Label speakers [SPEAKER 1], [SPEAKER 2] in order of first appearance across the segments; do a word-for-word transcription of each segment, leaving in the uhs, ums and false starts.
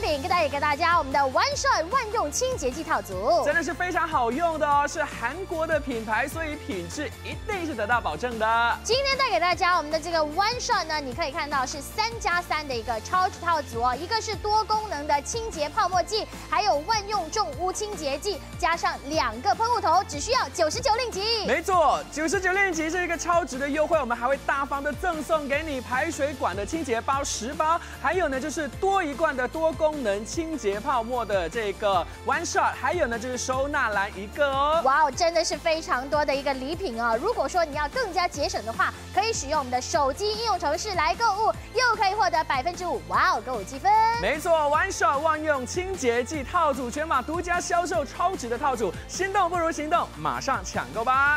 [SPEAKER 1] 品，跟大家也给大家我们的 One Shot 万用清洁剂套组，
[SPEAKER 2] 真的是非常好用的哦，是韩国的品牌，所以品质一定是得到保证的。
[SPEAKER 1] 今天带给大家我们的这个 One Shot 呢，你可以看到是三加三的一个超值套组哦，一个是多功能的清洁泡沫剂，还有万用重污清洁剂，加上两个喷雾头，只需要九十九令吉。
[SPEAKER 2] 没错，九十九令吉是一个超值的优惠，我们还会大方的赠送给你排水管的清洁包十包，还有呢就是多一罐的多功能清洁泡沫的这个 One Shot， 还有呢就是收纳篮一个哦。
[SPEAKER 1] 哇哦，真的是非常多的一个礼品哦。如果说你要更加节省的话，可以使用我们的手机应用程式来购物，又可以获得百分之五哇哦购物积分。
[SPEAKER 2] 没错 ，One Shot 万用清洁剂套组全马独家销售超值的套组，心动不如行动，马上抢购吧！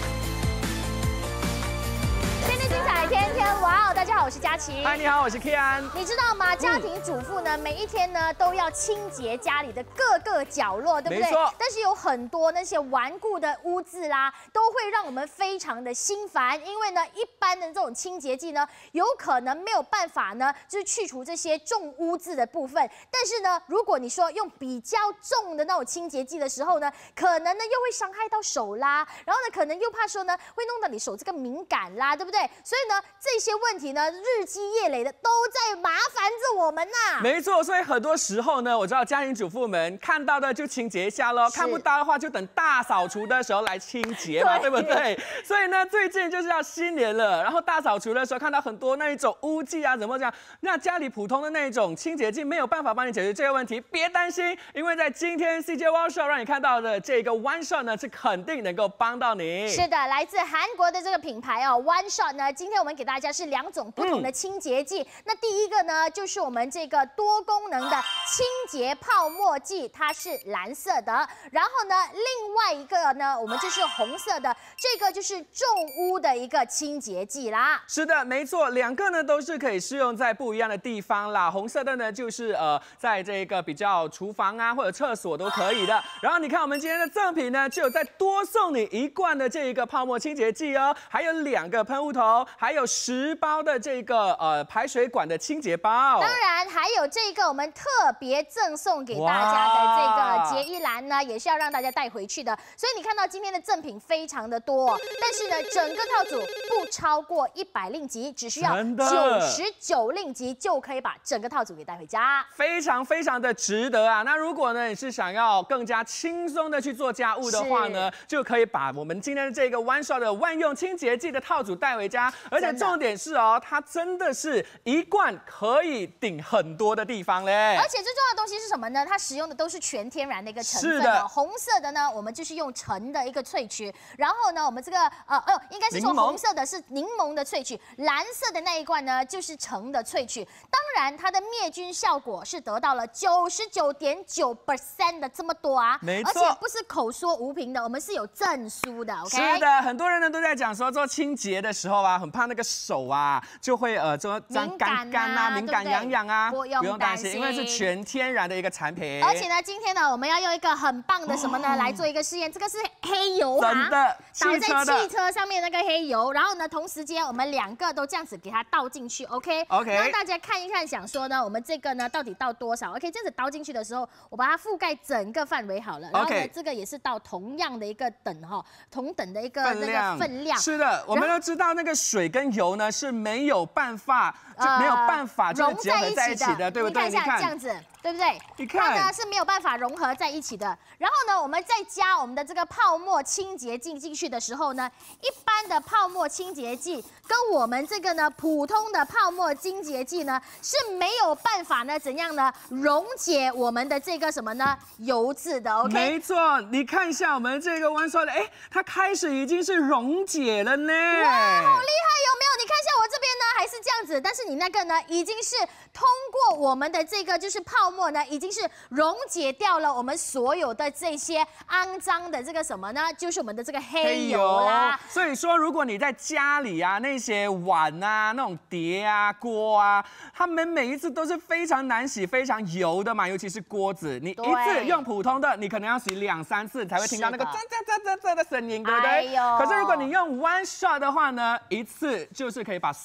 [SPEAKER 1] 天天精彩，天天哇哦！大家好，我是佳琪。
[SPEAKER 2] 嗨，你好，我是 Kian。
[SPEAKER 1] 你知道吗？家庭主妇呢，每一天呢都要清洁家里的各个角落，对不对？
[SPEAKER 2] 没错。
[SPEAKER 1] 但是有很多那些顽固的污渍啦，都会让我们非常的心烦。因为呢，一般的这种清洁剂呢，有可能没有办法呢，就是去除这些重污渍的部分。但是呢，如果你说用比较重的那种清洁剂的时候呢，可能呢又会伤害到手啦，然后呢，可能又怕说呢会弄到你手这个敏感啦，对不对？所以呢，这些问题呢，日积月累的都在麻烦着我们呐。
[SPEAKER 2] 没错，所以很多时候呢，我知道家庭主妇们看到的就清洁一下咯，看不到的话就等大扫除的时候来清洁嘛， 对, 对不对？所以呢，最近就是要新年了，然后大扫除的时候看到很多那一种污迹啊，怎么讲？那家里普通的那一种清洁剂没有办法帮你解决这个问题，别担心，因为在今天 C J One Shot 让你看到的这个 One Shot 呢，是肯定能够帮到你。
[SPEAKER 1] 是的，来自韩国的这个品牌哦 ，One Shot 呢。今天我们给大家是两种不同的清洁剂。嗯、那第一个呢，就是我们这个多功能的清洁泡沫剂，它是蓝色的。然后呢，另外一个呢，我们就是红色的，这个就是重污的一个清洁剂啦。
[SPEAKER 2] 是的，没错，两个呢都是可以适用在不一样的地方啦。红色的呢，就是呃，在这个比较厨房啊或者厕所都可以的。然后你看我们今天的赠品呢，就有再多送你一罐的这一个泡沫清洁剂哦，还有两个喷雾头。还有十包的这个呃排水管的清洁包，
[SPEAKER 1] 当然还有这个我们特别赠送给大家的这个洁衣篮呢，也是要让大家带回去的。所以你看到今天的赠品非常的多，但是呢，整个套组不超过一百令吉，只需要九十九令吉就可以把整个套组给带回家，
[SPEAKER 2] 非常非常的值得啊！那如果呢你是想要更加轻松的去做家务的话呢，就可以把我们今天的这个 One Shot 的万用清洁剂的套组带回家。而且重点是哦，它真的是一罐可以顶很多的地方嘞。
[SPEAKER 1] 而且最重要的东西是什么呢？它使用的都是全天然的一个成分。
[SPEAKER 2] 是的，
[SPEAKER 1] 红色的呢，我们就是用橙的一个萃取，然后呢，我们这个呃哦，应该是说红色的是柠檬的萃取，蓝色的那一罐呢就是橙的萃取。当然，它的灭菌效果是得到了九十九点九 percent 的这么多啊，
[SPEAKER 2] 没错，
[SPEAKER 1] 而且不是口说无凭的，我们是有证书的。OK，
[SPEAKER 2] 是的，很多人呢都在讲说做清洁的时候啊，很怕那个手啊就会呃就干干干啊、敏感痒痒啊，
[SPEAKER 1] 不用担心，
[SPEAKER 2] 因为是全天然的一个产品。
[SPEAKER 1] 而且呢，今天呢，我们要用一个很棒的什么呢、哦、来做一个试验，这个是黑油啊，
[SPEAKER 2] 真的，
[SPEAKER 1] 倒在汽车上面那个黑油，然后呢，同时间我们两个都这样子给它倒进去 ，OK，
[SPEAKER 2] OK，
[SPEAKER 1] 让大家看一看，想说呢，我们这个呢到底倒多少 ？OK， 这样子倒进去的时候，我把它覆盖整个范围好了，然后呢，
[SPEAKER 2] okay，
[SPEAKER 1] 这个也是倒同样的一个等哈，同等的一个那个分量。
[SPEAKER 2] 是的，我们都知道那个水跟油呢是没有办法就没有办法就是结合在一起的，对不对？
[SPEAKER 1] 你看一下这样子。对不对？
[SPEAKER 2] 你看，
[SPEAKER 1] 它呢是没有办法融合在一起的。然后呢，我们再加我们的这个泡沫清洁剂进去的时候呢，一般的泡沫清洁剂跟我们这个呢普通的泡沫清洁剂呢是没有办法呢怎样呢溶解我们的这个什么呢油渍的。OK，
[SPEAKER 2] 没错，你看一下我们这个One Shot的，哎，它开始已经是溶解了呢。
[SPEAKER 1] 哇，好厉害，有没有？你看一下我这边呢还是这样子，但是你那个呢已经是通过我们的这个就是泡沫呢，已经是溶解掉了我们所有的这些肮脏的这个什么呢？就是我们的这个黑油啦。
[SPEAKER 2] 所以说，如果你在家里啊，那些碗啊、那种碟啊、锅啊，他们每一次都是非常难洗、非常油的嘛，尤其是锅子，你一次用普通的，你可能要洗两三次才会听到那个啧啧啧啧啧的声音，对不对？哎、可是如果你用 One Shot 的话呢，一次就是可以把所有的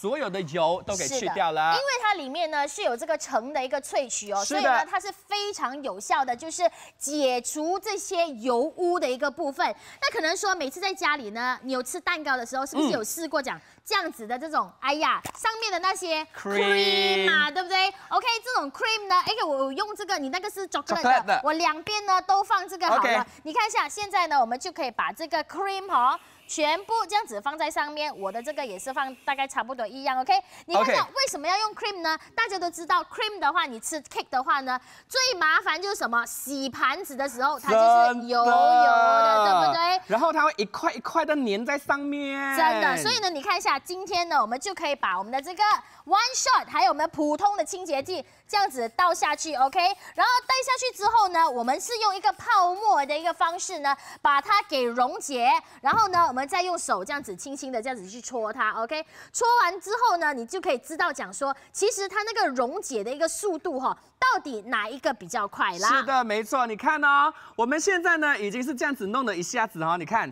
[SPEAKER 2] 油都给去掉了。
[SPEAKER 1] 因为它里面呢是有这个橙的一个萃取哦，所以呢它是非常有效的，就是解除这些油污的一个部分。那可能说每次在家里呢，你有吃蛋糕的时候，是不是有试过讲？ 这样子的这种，哎呀，上面的那些 cream 啊，对不对 ？OK， 这种 cream 呢，哎，我用这个，你那个是 chocolate 的，我两边呢都放这个好了。Okay. 你看一下，现在呢，我们就可以把这个 cream 哈。 全部这样子放在上面，我的这个也是放大概差不多一样 ，OK？ 你看一下为什么要用 cream 呢？大家都知道 cream 的话，你吃 cake 的话呢，最麻烦就是什么？洗盘子的时候它就是油油的，对不对？
[SPEAKER 2] 然后它会一块一块的粘在上面。
[SPEAKER 1] 真的，所以呢，你看一下，今天呢，我们就可以把我们的这个 one shot， 还有我们的普通的清洁剂这样子倒下去 ，OK？ 然后倒下去之后呢，我们是用一个泡沫的一个方式呢，把它给溶解，然后呢。 我们再用手这样子轻轻的这样子去搓它 ，OK？ 搓完之后呢，你就可以知道讲说，其实它那个溶解的一个速度哈，到底哪一个比较快啦？
[SPEAKER 2] 是的，没错。你看哦，我们现在呢已经是这样子弄了一下子哦，你看。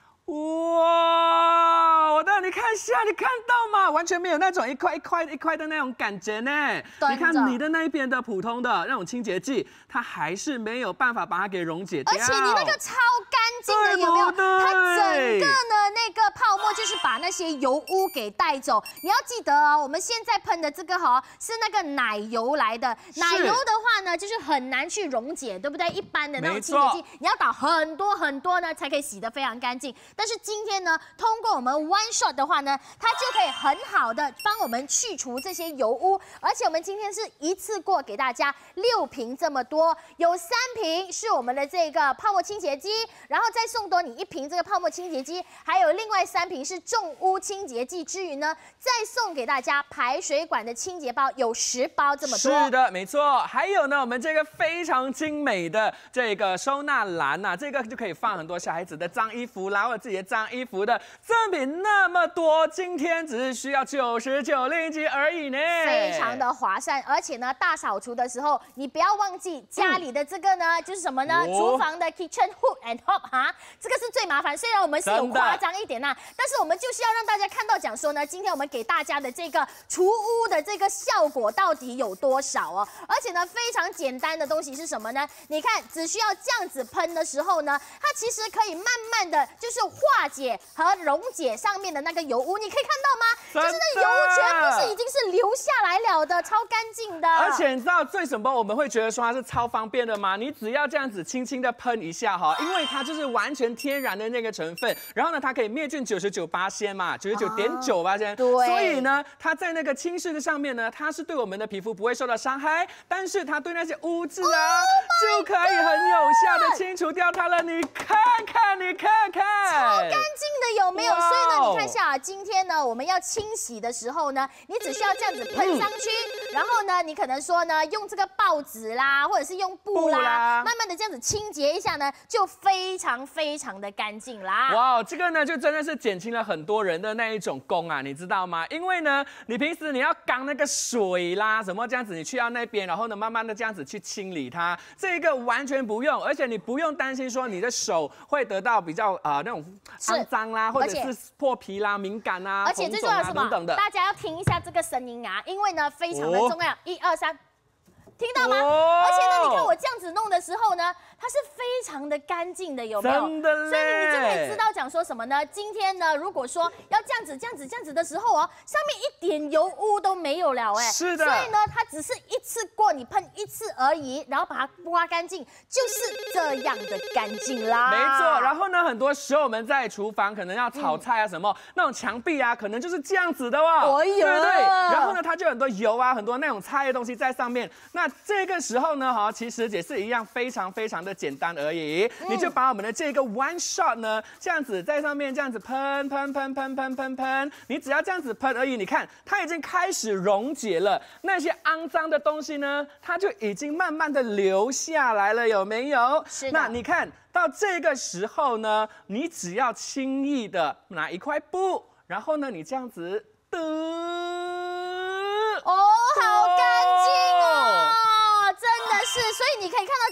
[SPEAKER 2] 哇，我的，你看一下，你看到吗？完全没有那种一块一块一块的那种感觉呢。你看你的那一边的普通的那种清洁剂，它还是没有办法把它给溶解掉。
[SPEAKER 1] 而且你那个超干净的，有没有？它整个呢那个泡沫就是把那些油污给带走。你要记得哦，我们现在喷的这个哈、哦、是那个奶油来的。奶油的话呢，就是很难去溶解，对不对？一般的那种清洁剂，你要倒很多很多呢，才可以洗得非常干净。 但是今天呢，通过我们 one shot 的话呢，它就可以很好的帮我们去除这些油污，而且我们今天是一次过给大家六瓶这么多，有三瓶是我们的这个泡沫清洁机，然后再送多你一瓶这个泡沫清洁机，还有另外三瓶是重污清洁剂之余呢，再送给大家排水管的清洁包，有十包这么多。
[SPEAKER 2] 是的，没错。还有呢，我们这个非常精美的这个收纳篮呐、啊，这个就可以放很多小孩子的脏衣服啦，或者自己的脏衣服的赠品那么多，今天只是需要九十九令吉而已呢，
[SPEAKER 1] 非常的划算。而且呢，大扫除的时候，你不要忘记家里的这个呢，嗯、就是什么呢？哦、厨房的 kitchen hood and hob 哈，这个是最麻烦。虽然我们是有夸张一点呐、啊，但是我们就是要让大家看到讲说呢，今天我们给大家的这个除污的这个效果到底有多少哦。而且呢，非常简单的东西是什么呢？你看，只需要这样子喷的时候呢，它其实可以慢慢的就是化解和溶解上面的那个油污，你可以看到吗？就是那油污全部是已经是流下来了的，超干净的。
[SPEAKER 2] 而且你知道最什么我们会觉得说它是超方便的吗？你只要这样子轻轻的喷一下哈，因为它就是完全天然的那个成分，然后呢它可以灭菌九十九巴仙嘛，九十九点九巴仙，对，所以呢它在那个轻拭的上面呢，它是对我们的皮肤不会受到伤害，但是它对那些污渍啊、oh、就可以很有效的清除掉它了。你看看，你看看，
[SPEAKER 1] 超干净的有没有？所以呢，你看一下啊，今天呢我们要清洗的时候呢，你只需要这样子喷上去，嗯、然后呢，你可能说呢用这个报纸啦，或者是用布啦，啦慢慢的这样子清洁一下呢，就非常非常的干净啦。
[SPEAKER 2] 哇，这个呢就真的是减轻了很多人的那一种工啊，你知道吗？因为呢，你平时你要刚那个水啦什么这样子，你去到那边，然后呢慢慢的这样子去清理它，这个完全不用，而且你不用担心说你的手会得到比较呃那种肮脏啦，或者是破皮啦、敏感啊、
[SPEAKER 1] 而且最重要的是什么？大家要听一下这个声音啊，因为呢非常的重要。一二三，听到吗？哦、而且呢，你看我这样子弄的时候呢，它是非常的干净的，有没有？
[SPEAKER 2] 真的嘞。
[SPEAKER 1] 所以你就可以知道讲说什么呢？今天呢，如果说要这样子、这样子、这样子的时候哦，上面一点油污都没有了，哎。
[SPEAKER 2] 是的。
[SPEAKER 1] 所以呢，它只是一次过你喷一次而已，然后把它刮干净，就是这样的干净啦。
[SPEAKER 2] 没错。然后呢，很多时候我们在厨房可能要炒菜啊什么，嗯、那种墙壁啊，可能就是这样子的哦。
[SPEAKER 1] 哎呦。
[SPEAKER 2] 对不对？然后呢，它就有很多油啊，很多那种菜的东西在上面。那这个时候呢，哈，其实也是一样，非常非常的简单而已。嗯、你就把我们的这个 one shot 呢，这样子在上面这样子喷喷喷喷喷喷喷，你只要这样子喷而已。你看，它已经开始溶解了那些肮脏的东西呢，它就已经慢慢的流下来了，有没有？
[SPEAKER 1] 是的。
[SPEAKER 2] 那你看到这个时候呢，你只要轻易的拿一块布，然后呢，你这样子的，
[SPEAKER 1] 哦，好干净哦。真的是，所以你可以看到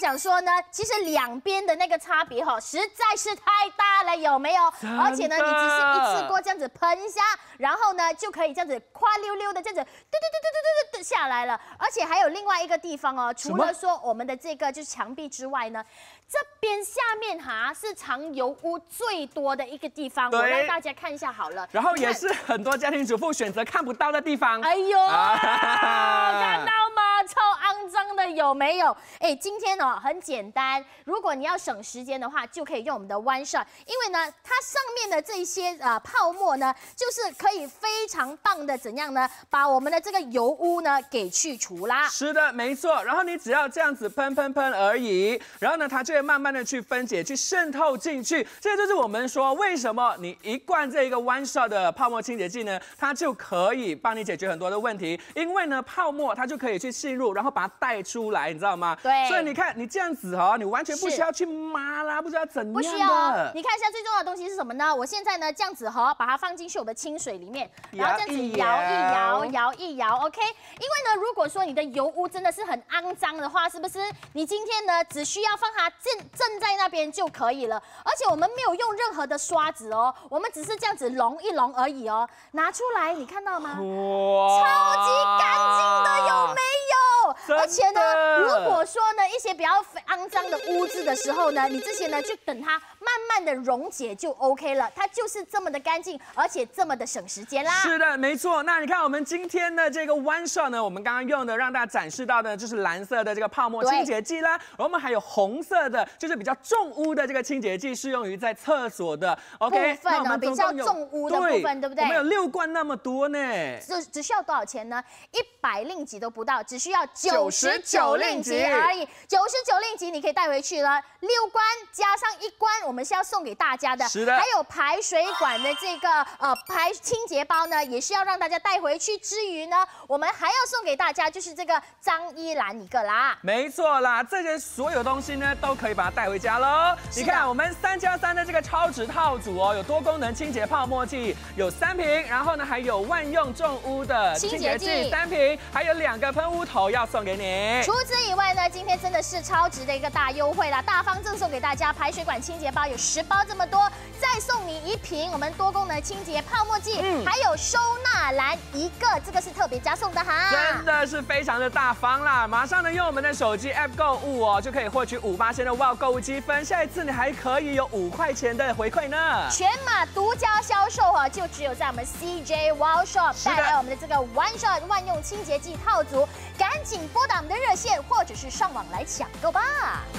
[SPEAKER 1] 讲说呢，其实两边的那个差别哈，实在是太大了，有没有？而且呢，你只是一次过这样子喷一下，然后呢就可以这样子夸溜溜的这样子，嘟嘟嘟嘟嘟嘟嘟下来了。而且还有另外一个地方哦，除了说我们的这个就是墙壁之外呢，这边下面哈是藏油污最多的一个地方，我让大家看一下好了。然后
[SPEAKER 2] 也是很多家庭主妇选择看不到的地方。
[SPEAKER 1] 哎呦，啊、看到吗？超肮脏的，有没有？哎，今天哦很简单，如果你要省时间的话，就可以用我们的 One Shot， 因为呢，它上面的这些呃泡沫呢，就是可以非常棒的怎样呢，把我们的这个油污呢给去除啦。
[SPEAKER 2] 是的，没错。然后你只要这样子喷喷喷而已，然后呢，它就会慢慢的去分解、去渗透进去。这就是我们说为什么你一罐这一个 One Shot 的泡沫清洁剂呢，它就可以帮你解决很多的问题。因为呢，泡沫它就可以去进入，然后把它带出来，你知道吗？
[SPEAKER 1] 对。
[SPEAKER 2] 所以你看，你这样子哦，你完全不需要去抹啦，不需要怎样的。
[SPEAKER 1] 不需要。你看一下最重要的东西是什么呢？我现在呢这样子哈，把它放进去我的清水里面，然后这样子摇一摇，摇一摇 ，OK。因为呢，如果说你的油污真的是很肮脏的话，是不是？你今天呢只需要放它正正在那边就可以了，而且我们没有用任何的刷子哦，我们只是这样子弄一弄而已哦。拿出来，你看到吗？哇，超级干净的，有没有？而且呢，如果说呢一些比较肮脏的污渍的时候呢，你这些呢就等它慢慢的溶解就 OK 了，它就是这么的干净，而且这么的省时间啦。
[SPEAKER 2] 是的，没错。那你看我们今天的这个 One Shot 呢，我们刚刚用的让大家展示到的就是蓝色的这个泡沫清洁剂啦，我们还有红色的，就是比较重污的这个清洁剂，适用于在厕所的 OK
[SPEAKER 1] 部分呢，比较重污的部分，对不对？
[SPEAKER 2] 我们有六罐那么多呢，
[SPEAKER 1] 只只需要多少钱呢？一百令吉都不到，只需要九十九令吉而已。九十九令吉你可以带回去了，六罐加上一罐，我们是要送给大家的。
[SPEAKER 2] 是的。
[SPEAKER 1] 还有排水管的这个呃排清洁包呢，也是要让大家带回去。之余呢，我们还要送给大家就是这个脏衣篮一个啦。
[SPEAKER 2] 没错啦，这些所有东西呢都可以把它带回家喽。你看我们三加三的这个超值套组哦，有多功能清洁泡沫剂有三瓶，然后呢还有万用重污的清洁剂三瓶，还有两个喷雾头要送给你。
[SPEAKER 1] 除此以外呢，今天真的是超值的一个大优惠啦，大方赠送给大家排水管清洁包有十包这么多，再送你一瓶我们多功能清洁泡沫剂，嗯、还有收纳篮一个，这个是特别加送的哈，
[SPEAKER 2] 真的是非常的大方啦！马上呢用我们的手机 App 购物哦，就可以获取五八千的 Wow 购物积分，下一次你还可以有五块钱的回馈呢。
[SPEAKER 1] 全马独家销售啊，就只有在我们 C J Wow Shop 带来我们的这个 One Shot 万用清洁剂套组，赶紧拨打我们的热线，或者是上网来抢购吧。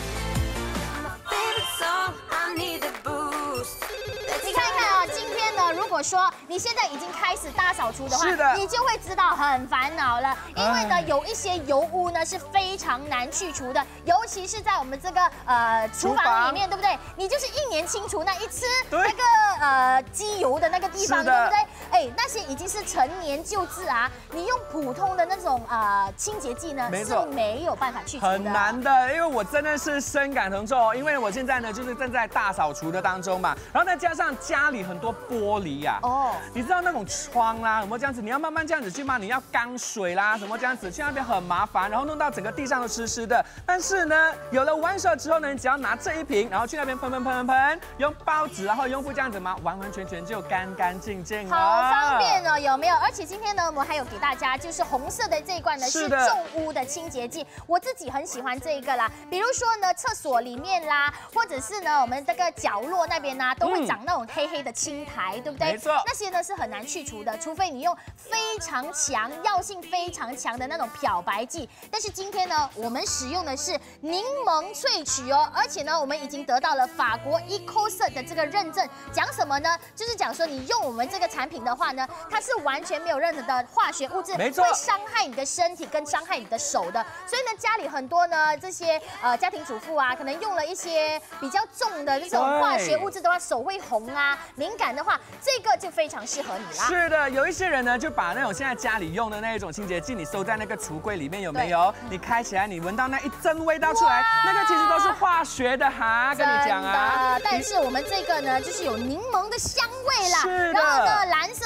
[SPEAKER 1] 你看一看啊，今天呢，如果说你现在已经开始大扫除的话，
[SPEAKER 2] 是的，
[SPEAKER 1] 你就会知道很烦恼了，因为呢，有一些油污呢是非常难去除的，尤其是在我们这个呃厨房里面，对不对？你就是一年清除那一次那个呃机油的那个地方，对不对？哎，那些已经是陈年旧渍啊，你用普通的那种呃清洁剂呢是没有办法去除的，
[SPEAKER 2] 很难的。因为我真的是深感同受，因为我现在呢就是正在大扫除的当中嘛，然后再加上家里很多玻璃呀、啊，哦，你知道那种窗啦、啊，什么这样子，你要慢慢这样子去抹，你要缸水啦，什么这样子去那边很麻烦，然后弄到整个地上都湿湿的。但是呢，有了One Shot之后呢，你只要拿这一瓶，然后去那边喷喷喷喷喷，用报纸然后用布这样子抹，完完全全就干干净净了。
[SPEAKER 1] 好方便哦，有没有？而且今天呢，我们还有给大家就是红色的这一罐呢是重污的清洁剂，我自己很喜欢这一个啦。比如说呢，厕所里面啦，或者是呢我们这个角落那边呢，都会长那种黑黑的青苔，对不对？
[SPEAKER 2] 没错，
[SPEAKER 1] 那些呢是很难去除的，除非你用非常强、药性非常强的那种漂白剂。但是今天呢，我们使用的是柠檬萃取哦，而且呢，我们已经得到了法国 Ecocert 的这个认证。讲什么呢？就是讲说你用我们这个产品的话呢，它是完全没有任何的化学物质，
[SPEAKER 2] 没错，
[SPEAKER 1] 会伤害你的身体跟伤害你的手的。所以呢，家里很多呢这些呃家庭主妇啊，可能用了一些比较重的这种化学物质的话，手会红啊，敏感的话，这个就非常适合你啦。
[SPEAKER 2] 是的，有一些人呢，就把那种现在家里用的那一种清洁剂，你收在那个橱柜里面，有没有？你开起来，你闻到那一阵味道出来，那个其实都是化学的哈，跟你讲啊。
[SPEAKER 1] 但是我们这个呢，就是有柠檬的香味啦。
[SPEAKER 2] 是的。
[SPEAKER 1] 然后呢，蓝色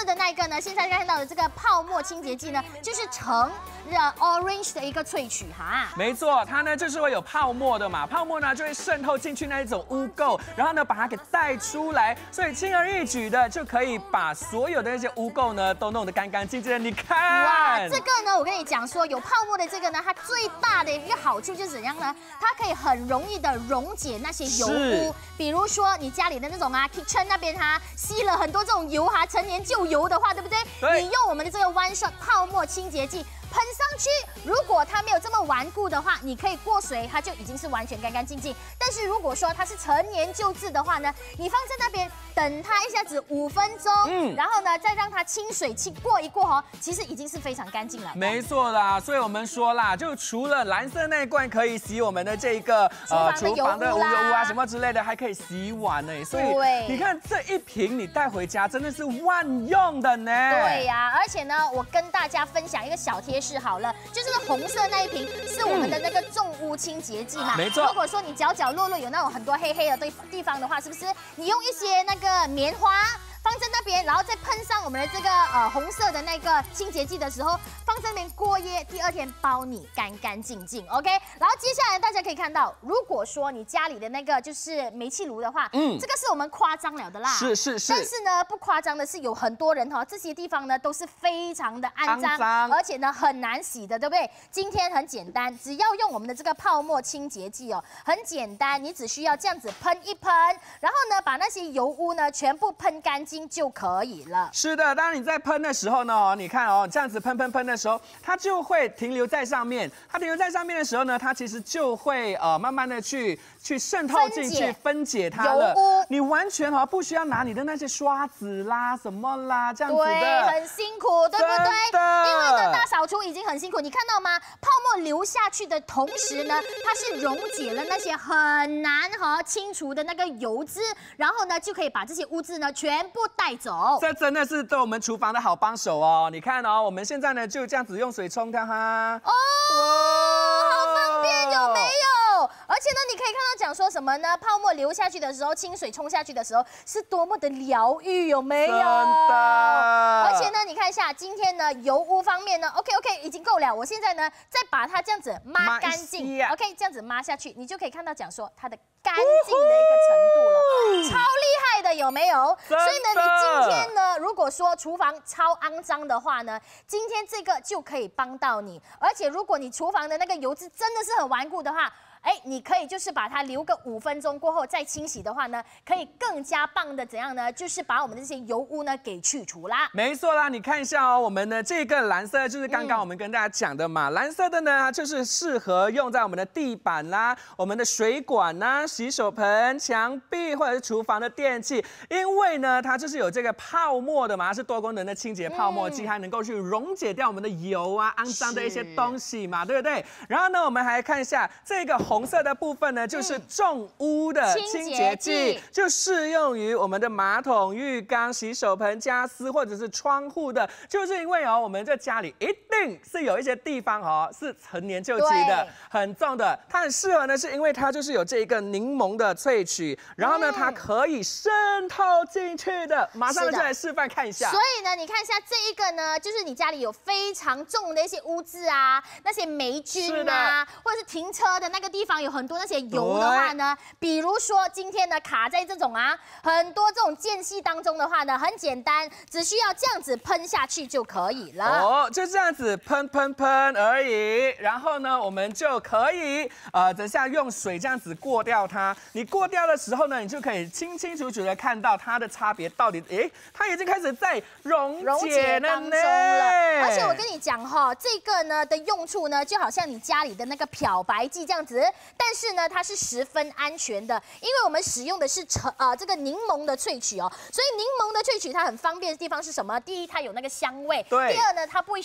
[SPEAKER 1] 色的那一个呢，现在看到的这个泡沫清洁剂呢，就是橙的 orange 的一个萃取哈。
[SPEAKER 2] 没错，它呢就是会有泡沫的嘛，泡沫呢就会渗透进去那一种污垢，然后呢把它给带出来，所以轻而易举的就可以把所有的那些污垢呢都弄得干干净净的。你看，
[SPEAKER 1] 哇，这个呢，我跟你讲说，有泡沫的这个呢，它最大的一个好处就是怎样呢？它可以很容易的溶解那些油污，比如说你家里的那种啊 kitchen 那边哈、啊，吸了很多这种油哈、啊，陈年旧油的话，对不对？对。你用我们的这个 One Shot 泡沫清洁剂喷上去，如果它没有这么顽固的话，你可以过水，它就已经是完全干干净净。但是如果说它是陈年旧渍的话呢，你放在那边等它一下子五分钟，嗯，然后呢再让它清水清过一过哦，其实已经是非常干净了。
[SPEAKER 2] 没错啦，所以我们说啦，就除了蓝色那一罐可以洗我们的这个
[SPEAKER 1] 呃厨房的油污
[SPEAKER 2] 啊什么之类的，还可以洗碗呢。所以你看这一瓶你带回家真的是万用的呢。
[SPEAKER 1] 对呀、啊，而且呢，我跟大家分享一个小贴士好了，就是那红色那一瓶是我们的那个重污清洁剂嘛。
[SPEAKER 2] 没错。
[SPEAKER 1] 如果说你角角落落有那种很多黑黑的地地方的话，是不是你用一些那个棉花放在那边，然后再喷上我们的这个呃红色的那个清洁剂的时候，放在那边过夜，第二天包你干干净净 ，OK。然后接下来大家可以看到，如果说你家里的那个就是煤气炉的话，嗯，这个是我们夸张了的啦，
[SPEAKER 2] 是是是。
[SPEAKER 1] 但是呢，不夸张的是有很多人哈、哦，这些地方呢都是非常的肮脏，脏而且呢很难洗的，对不对？今天很简单，只要用我们的这个泡沫清洁剂哦，很简单，你只需要这样子喷一喷，然后呢把那些油污呢全部喷干净就可以了。
[SPEAKER 2] 是的，当你在喷的时候呢，你看哦，这样子喷喷喷的时候，它就会停留在上面。它停留在上面的时候呢，它其实就会呃慢慢的去去渗透进去，分解它了。你完全哈、哦、不需要拿你的那些刷子啦、什么啦这样子的，
[SPEAKER 1] 对，很辛苦，对不对？因为呢大扫除已经很辛苦，你看到吗？泡沫流下去的同时呢，它是溶解了那些很难哈清除的那个油脂，然后呢就可以把这些污渍呢全部带走。
[SPEAKER 2] 这真的是对我们厨房的好帮手哦。你看哦，我们现在呢就这样子用水冲它哈。
[SPEAKER 1] 哦，好方便，有没有？而且呢，你可以看到讲说什么呢？泡沫流下去的时候，清水冲下去的时候，是多么的疗愈，有没有？真
[SPEAKER 2] 的。
[SPEAKER 1] 而且呢，你看一下今天呢油污方面呢 ，OK OK 已经够了。我现在呢再把它这样子抹干净 ，OK 这样子抹下去，你就可以看到讲说它的干净的一个程度了，超厉害的，有没有？所以呢，你今天呢，如果说厨房超肮脏的话呢，今天这个就可以帮到你。而且如果你厨房的那个油脂真的是很顽固的话，哎，你可以就是把它留个五分钟过后再清洗的话呢，可以更加棒的怎样呢？就是把我们这些油污呢给去除啦。
[SPEAKER 2] 没错啦，你看一下哦，我们的这个蓝色就是刚刚我们跟大家讲的嘛，嗯、蓝色的呢，它就是适合用在我们的地板啦、我们的水管啦、洗手盆、墙壁或者是厨房的电器，因为呢，它就是有这个泡沫的嘛，它是多功能的清洁泡沫剂，嗯、它能够去溶解掉我们的油啊、肮脏的一些东西嘛，对不对？然后呢，我们还看一下这个红色的部分呢，就是重污的清洁剂，嗯、就适用于我们的马桶、浴缸、洗手盆、家私或者是窗户的。就是因为哦，我们这家里一定是有一些地方哦是陈年旧迹的、很重的，它很适合呢，是因为它就是有这一个柠檬的萃取，然后呢，嗯、它可以渗透进去的。马上就来示范看一下。
[SPEAKER 1] 所以呢，你看一下这一个呢，就是你家里有非常重的一些污渍啊，那些霉菌啊，或者是停车的那个地方有很多那些油的话呢，比如说今天呢卡在这种啊很多这种间隙当中的话呢，很简单，只需要这样子喷下去就可以了。
[SPEAKER 2] 哦，就这样子喷喷喷而已。然后呢，我们就可以呃，等下用水这样子过掉它。你过掉的时候呢，你就可以清清楚楚的看到它的差别到底，诶，它已经开始在溶解了呢。
[SPEAKER 1] 而且我跟你讲哈、哦，这个呢的用处呢，就好像你家里的那个漂白剂这样子。但是呢，它是十分安全的，因为我们使用的是橙呃这个柠檬的萃取哦，所以柠檬的萃取它很方便的地方是什么？第一，它有那个香味；第二呢，它不会伤害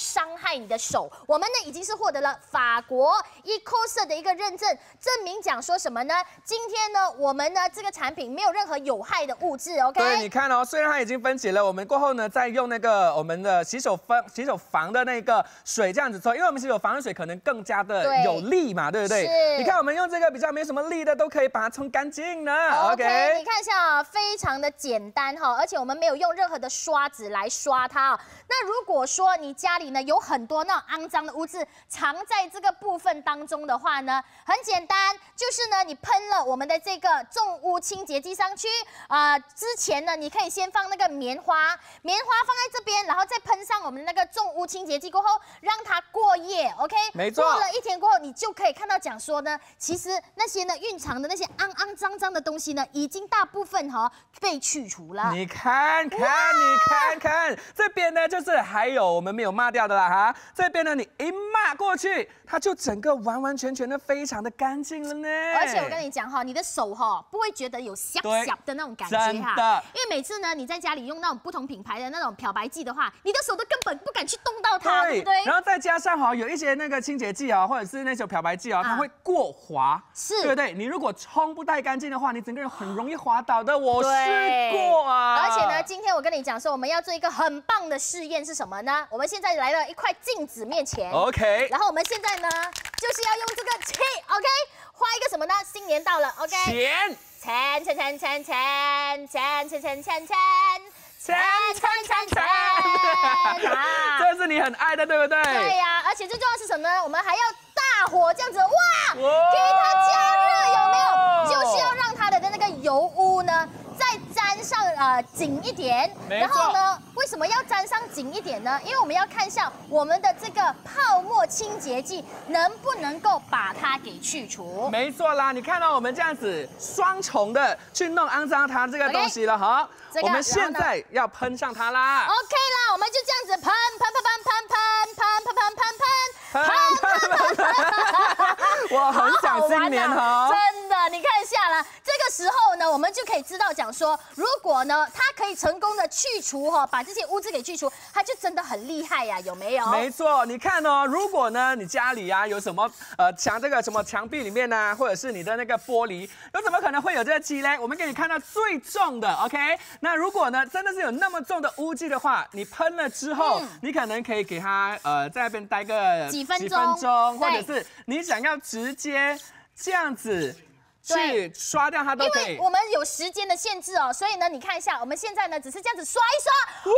[SPEAKER 1] 害你的手。我们呢已经是获得了法国 E C O S 的一个认证，证明讲说什么呢？今天呢，我们呢这个产品没有任何有害的物质 ，OK？
[SPEAKER 2] 对，你看哦，虽然它已经分解了，我们过后呢再用那个我们的洗手房洗手房的那个水这样子搓，因为我们洗手房的水可能更加的有力嘛，对不对？
[SPEAKER 1] 是。
[SPEAKER 2] 你看我们用这个比较没什么力的，都可以把它冲干净呢。
[SPEAKER 1] OK，, okay 你看一下啊，非常的简单哈，而且我们没有用任何的刷子来刷它啊。那如果说你家里呢有很多那种肮脏的污渍藏在这个部分当中的话呢，很简单，就是呢你喷了我们的这个重污清洁剂上去啊、呃，之前呢你可以先放那个棉花，棉花放在这边，然后再喷上我们那个重污清洁剂过后，让它过夜 ，OK？
[SPEAKER 2] 没错。
[SPEAKER 1] 过了一天过后，你就可以看到讲说呢，其实那些呢蕴藏的那些肮肮脏脏的东西呢，已经大部分哈、哦、被去除了。
[SPEAKER 2] 你看看，你看看，这边呢就是还有我们没有抹掉的啦哈，这边呢你一抹过去，它就整个完完全全的非常的干净了呢。
[SPEAKER 1] 而且我跟你讲哈，你的手哈不会觉得有小小的那种感觉哈，
[SPEAKER 2] 的
[SPEAKER 1] 因为每次呢你在家里用那种不同品牌的那种漂白剂的话，你的手都根本不敢去动到它， 对, 对不对？
[SPEAKER 2] 然后再加上哈有一些那个清洁剂啊，或者是那种漂白剂啊，它会过滑，
[SPEAKER 1] 是，
[SPEAKER 2] 对不对？你如果冲不太干净的话，你整个人很容易滑倒的。我试过啊。
[SPEAKER 1] 而且呢，今天我跟你讲说，我们要做一个很棒的试验是什么呢？我们现在来了一块镜子面前
[SPEAKER 2] ，OK。
[SPEAKER 1] 然后我们现在呢，就是要用这个气 ，OK， 画一个什么呢？新年到了 ，OK。
[SPEAKER 2] 钱，
[SPEAKER 1] 钱钱钱钱钱钱钱钱钱钱。
[SPEAKER 2] 钱钱钱钱，这是你很爱的，对不对？
[SPEAKER 1] 对呀、啊，而且最重要是什么呢？我们还要大火这样子，哇，给它加热，有没有？就是要让它的那个油污呢，再沾上呃紧一点。然后呢，为什么要沾上紧一点呢？因为我们要看一下我们的这个泡沫清洁剂能不能够把它给去除。
[SPEAKER 2] 没错啦，你看到我们这样子双重的去弄肮脏它这个东西了哈。Okay. 我们现在要喷上它啦
[SPEAKER 1] ，OK 啦，我们就这样子喷喷喷喷喷喷喷喷喷喷喷喷喷喷喷，
[SPEAKER 2] 我很想新年哈，
[SPEAKER 1] 真的，你看一下啦，这个时候呢，我们就可以知道讲说，如果呢它可以成功的去除哈，把这些污渍给去除，它就真的很厉害呀，有没有？
[SPEAKER 2] 没错，你看哦，如果呢你家里啊有什么呃墙这个什么墙壁里面呢、啊，或者是你的那个玻璃，有怎么可能会有这个漆嘞？我们给你看到最重的 ，OK。那如果呢，真的是有那么重的污迹的话，你喷了之后，嗯、你可能可以给它呃在那边待个
[SPEAKER 1] 几分钟，
[SPEAKER 2] 几分钟，或者是你想要直接这样子去刷掉它都可以。
[SPEAKER 1] 因为我们有时间的限制哦，所以呢，你看一下，我们现在呢只是这样子刷一刷 ，Oh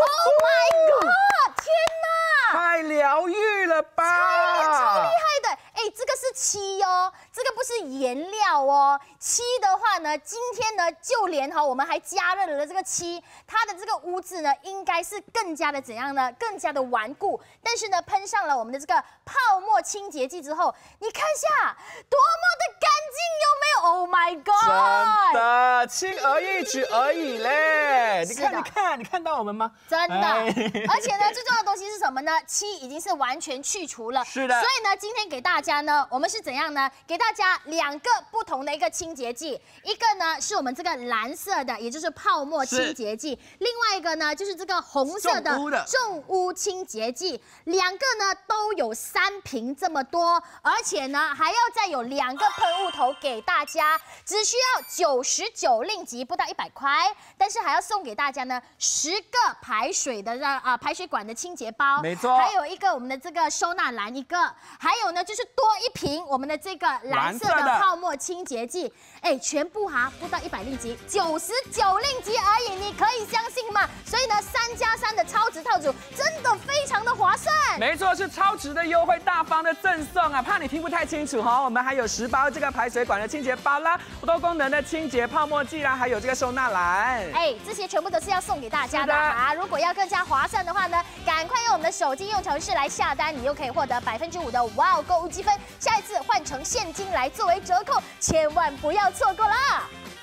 [SPEAKER 1] my God， 天哪！
[SPEAKER 2] 太疗愈了吧！
[SPEAKER 1] 超厉害的，哎，这个是漆哦，这个不是颜料哦。漆的话呢，今天呢，就连哈，我们还加热了这个漆，它的这个污渍呢，应该是更加的怎样呢？更加的顽固。但是呢，喷上了我们的这个泡沫清洁剂之后，你看一下，多么的干净，有没有 ？Oh my God！
[SPEAKER 2] 真的，轻而易举而已嘞。你看，你看，你看到我们吗？
[SPEAKER 1] 真的。而且呢，最重要的东西是什么呢？漆已经是完全去除了。
[SPEAKER 2] 是的。
[SPEAKER 1] 所以呢，今天给大家呢，我们是怎样呢？给大家两个不同的一个清洁剂，一个呢是我们这个蓝色的，也就是泡沫清洁剂；另外一个呢就是这个红色的重污清洁剂。两个呢都有三瓶这么多，而且呢还要再有两个喷雾头给大家，只需要九十九令吉，不到一百块，但是还要送给大家呢十个排水的啊、呃、排水管的清洁包，
[SPEAKER 2] 没错，
[SPEAKER 1] 还有一个我们的这个收纳篮一个，还有呢就是多一瓶我们的这个蓝色的泡沫清洁剂，哎，全部哈不到一百令吉，九十九令吉而已，你可以相信吗？所以呢，三加三的超值套组真的非常的划算。
[SPEAKER 2] 没错，是超值的优惠，大方的赠送啊！怕你听不太清楚哈，我们还有十包这个排水管的清洁包啦，多功能的清洁泡沫剂啦，还有这个收纳篮。
[SPEAKER 1] 哎，这些全部都是要送给大家的啊！如果要更加划算的话呢，赶快用我们的手机用程式来下单，你又可以获得百分之五的哇哦购物积分，下一次换成现金来作为折扣，千万不要错过啦！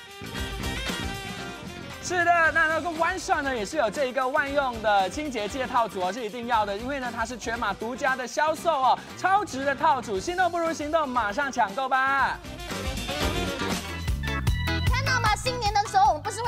[SPEAKER 2] 是的，那那个One Shot呢也是有这一个万用的清洁剂的套组哦，是一定要的，因为呢它是全马独家的销售哦，超值的套组，心动不如行动，马上抢购吧！
[SPEAKER 1] 看到吗？新年的时候我们不是会做大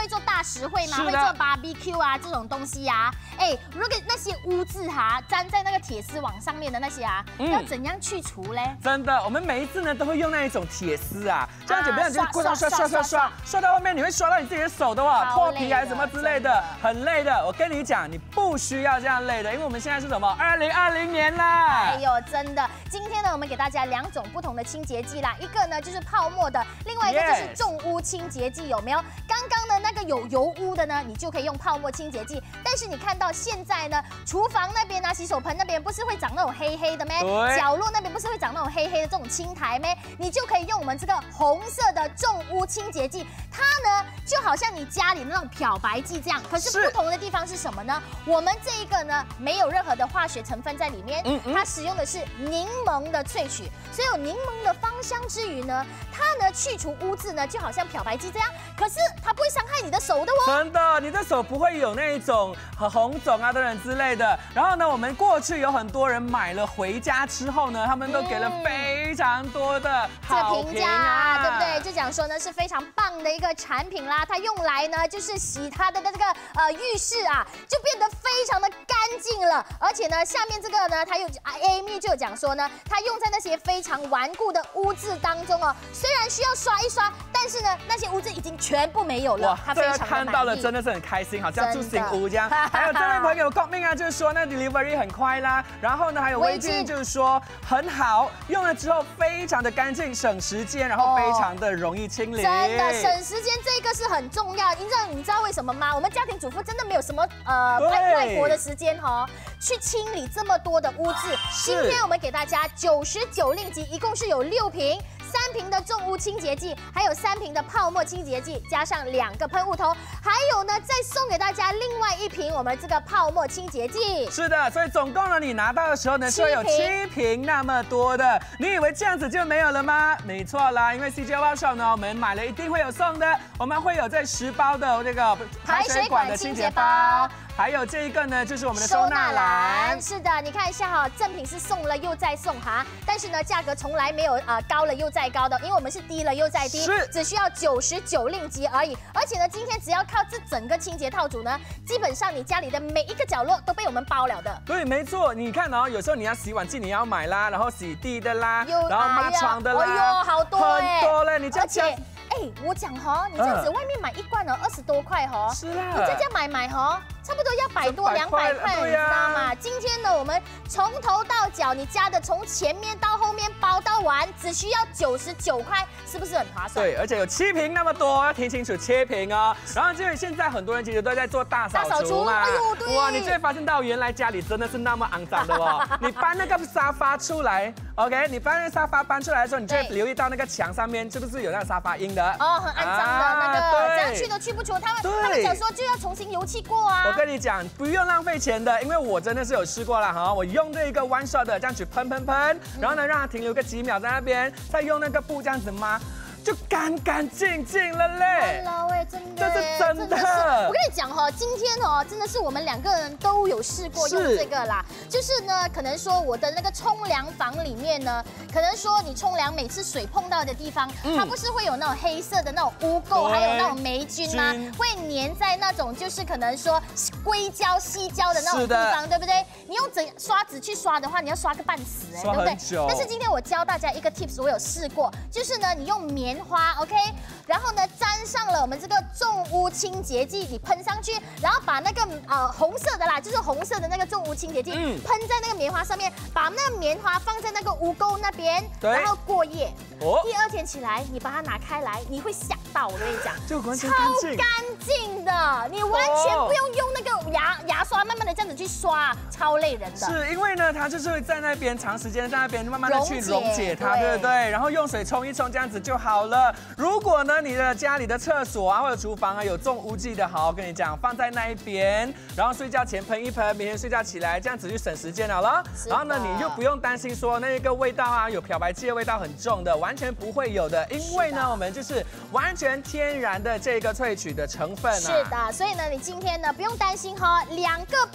[SPEAKER 1] 实惠嘛，会做 barbecue 啊这种东西呀、啊。哎，如果那些污渍哈粘在那个铁丝网上面的那些啊，嗯、要怎样去除嘞？
[SPEAKER 2] 真的，我们每一次呢都会用那一种铁丝啊，这样子不然就过上刷刷刷刷刷到后面，你会刷到你自己的手的哇，脱皮还是什么之类的，很累的。我跟你讲，你不需要这样累的，因为我们现在是什么？二零二零年啦！
[SPEAKER 1] 哎呦，真的，今天呢，我们给大家两种不同的清洁剂啦，一个呢就是泡沫的，另外一个就是重污清洁剂，有没有？刚刚呢那个有油污的呢，你就可以用泡沫清洁剂，但是你看到现在呢，厨房那边啊，洗手盆那边不是会长那种黑黑的咩？角落那边不是会长那种黑黑的这种青苔咩？你就可以用我们这个红色的重污清洁剂，它呢就好像你家里的那种漂白剂这样，可是不同的地方是什么呢？我们这一个呢没有任何的化学成分在里面，嗯嗯它使用的是柠檬的萃取，所以有柠檬的芳香之余呢，它呢去除污渍呢就好像漂白剂这样，可是它不会伤害你的手的哦。
[SPEAKER 2] 真的，你的手不会有那一种红肿啊等等之类的。然后呢，我们过去有很多人买了回家之后呢，他们都给了非常多的好评价啊，
[SPEAKER 1] 对不对？就讲说呢是非常棒的一个产品啦，它用来呢就是洗它的这个呃浴室啊，就变得非常的干净了。而且呢，下面这个呢，它有 Amy 就有讲说呢，它用在那些非常顽固的污渍当中哦，虽然需要刷一刷，但是呢那些污渍已经全部没有了。哇，它非常的满意，
[SPEAKER 2] 看到了真的是很开心，好像住新屋这样。还有这位朋友 comment 啊，就是说那 delivery 很快啦。然后呢，还有微俊就是说很好，用了之后非常的干净，省时间，然后非常的容易清理。
[SPEAKER 1] 真的省时间，这个是很重要。你知道你知道为什么吗？我们家庭主妇真的没有什么呃外外国的时间哈、哦，去清理这么多的污渍。今天我们给大家九十九令吉，一共是有六瓶。三瓶的重污清洁剂，还有三瓶的泡沫清洁剂，加上两个喷雾头，还有呢，再送给大家另外一瓶我们这个泡沫清洁剂。
[SPEAKER 2] 是的，所以总共呢，你拿到的时候呢，就有七瓶那么多的。你以为这样子就没有了吗？没错啦，因为 C J Wow Shop 呢，我们买了一定会有送的，我们会有这十包的这个排水管的清洁包。还有这一个呢，就是我们的收纳篮。
[SPEAKER 1] 是的，你看一下哈，赠品是送了又再送哈，但是呢，价格从来没有呃高了又再高的，因为我们是低了又再低，只需要九十九令吉而已。而且呢，今天只要靠这整个清洁套组呢，基本上你家里的每一个角落都被我们包了的。
[SPEAKER 2] 对，没错，你看哦，有时候你要洗碗机你要买啦，然后洗地的啦，然后抹床的啦，
[SPEAKER 1] 哎呦，好多
[SPEAKER 2] 很多嘞，你这样。
[SPEAKER 1] 哎，我讲哈，你这样子外面买一罐哦，二十多块哈，
[SPEAKER 2] 是啦，
[SPEAKER 1] 你在家买买哈，差不多要百多两百块，你知道吗？今天呢，我们从头到脚，你加的从前面到后面包到完，只需要九十九块，是不是很划算？
[SPEAKER 2] 对，而且有七瓶那么多，要听清楚七瓶哦。然后就是现在很多人其实都在做大扫除嘛，
[SPEAKER 1] 哎呦，对，
[SPEAKER 2] 哇，你就会发现到原来家里真的是那么肮脏的哦。你搬那个沙发出来 ，OK， 你搬那个沙发搬出来的时候，你就会留意到那个墙上面是不是有那个沙发印的？
[SPEAKER 1] 哦，很肮脏的那个，这样去都去不出。他们他们讲说就要重新油漆过啊。
[SPEAKER 2] 我跟你讲，不用浪费钱的，因为我真的是有试过了哈。我用这个 one shot 的这样去喷喷喷，然后呢让它停留个几秒在那边，再用那个布这样子抹。就干干净净了嘞！
[SPEAKER 1] 哎，真的，
[SPEAKER 2] 这是真的。
[SPEAKER 1] 我跟你讲哈，今天哦，真的是我们两个人都有试过用这个啦。就是呢，可能说我的那个冲凉房里面呢，可能说你冲凉每次水碰到的地方，嗯、它不是会有那种黑色的那种污垢，还有那种霉菌吗？会粘在那种就是可能说硅胶、矽胶的那种地方，对不对？你用纸刷子去刷的话，你要刷个半死哎，对不对？但是今天我教大家一个 tips， 我有试过，就是呢，你用棉花 ，OK， 然后呢沾上了我们这个重污清洁剂，你喷上去，然后把那个呃红色的啦，就是红色的那个重污清洁剂，嗯、喷在那个棉花上面，把那个棉花放在那个污垢那边，然后过夜。哦，第二天起来，你把它拿开来，你会吓到，我跟你讲，
[SPEAKER 2] 就完全
[SPEAKER 1] 超干净的，你完全不用用那个牙牙刷慢慢的这样子去刷，超累人的。
[SPEAKER 2] 是因为呢，它就是会在那边长时间在那边慢慢的去溶解它，对不对？然后用水冲一冲，这样子就好了。如果呢，你的家里的厕所啊或者厨房啊有重污剂的，好，我跟你讲，放在那一边，然后睡觉前喷一喷，明天睡觉起来，这样子就省时间了了。然后呢，你就不用担心说那个味道啊有漂白剂的味道很重的，完全不会有的，因为呢，我们就是完全天然的这个萃取的成分啊。
[SPEAKER 1] 是的，所以呢，你今天呢不用担心哈，两个不同的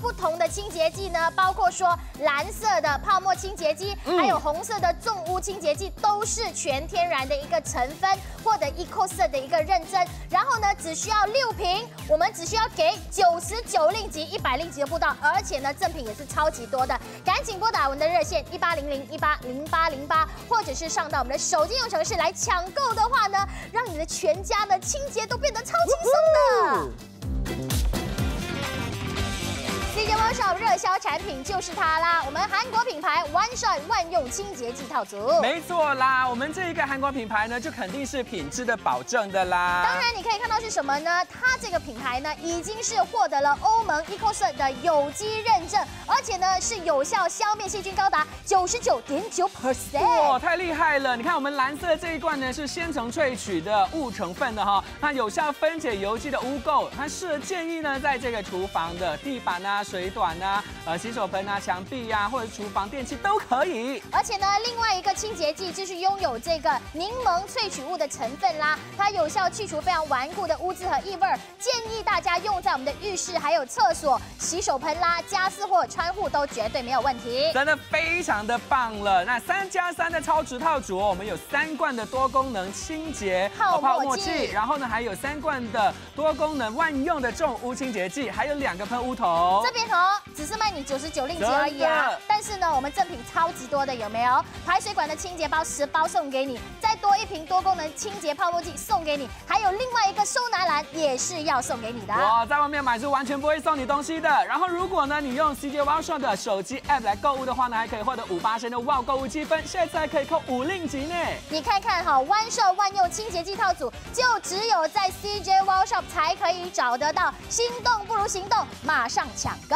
[SPEAKER 1] 的清洁剂呢，包括说蓝色的泡沫清洁剂，嗯、还有红色的重污清洁剂，都是全天然的一个成分，获得 Eco 的一个认证。然后呢，只需要六瓶，我们只需要给九十九令吉、一百令吉的步道，而且呢，赠品也是超级多的。赶紧拨打我们的热线一八零零一八零八零八，或者是上到我们的手机应用程式来抢购的话呢，让你的全家的清洁都变得超轻松的。C J Wash Shop 热销产品就是它啦，我们韩国品牌 One Shot 万用清洁剂套组。
[SPEAKER 2] 没错啦，我们这一个韩国品牌呢，就肯定是品质的保证的啦。
[SPEAKER 1] 当然，你可以看到是什么呢？它这个品牌呢，已经是获得了欧盟 Eco 的有机认证，而且呢是有效消灭细菌高达九十九点九 percent。
[SPEAKER 2] 哇，太厉害了！你看我们蓝色的这一罐呢，是鲜橙萃取的物成分的哈，它有效分解油剂的污垢，它适合建议呢，在这个厨房的地板啊、水管啊、呃洗手盆啊、墙壁啊，或者厨房电器都可以。
[SPEAKER 1] 而且呢，另外一个清洁剂就是拥有这个柠檬萃取物的成分啦，它有效去除非常顽固的污渍和异味，建议大家用在我们的浴室、还有厕所、洗手盆啦、家私或窗户都绝对没有问题。
[SPEAKER 2] 真的非常的棒了。那三加三的超值套组哦，我们有三罐的多功能清洁
[SPEAKER 1] 泡沫剂，
[SPEAKER 2] 然后呢还有三罐的多功能万用的重污清洁剂，还有两个喷雾头。
[SPEAKER 1] 这边哦，只是卖你九十九令吉而已啊。但是呢，我们赠品超级多的，有没有？排水管的清洁包十包送给你，再多一瓶多功能清洁泡沫剂送给你，还有另外一个收纳篮也是要送给你的。
[SPEAKER 2] 哇，在外面买是完全不会送你东西的。然后如果呢你用 C J Wash Shop 的手机 App 来购物的话呢，还可以获得五八千的 Wow 购物积分，现在还可以扣五令吉呢。
[SPEAKER 1] 你看看哈，One Shot 万用清洁剂套组就只有在 C J Wash Shop 才可以找得到，心动不如行动，马上抢购！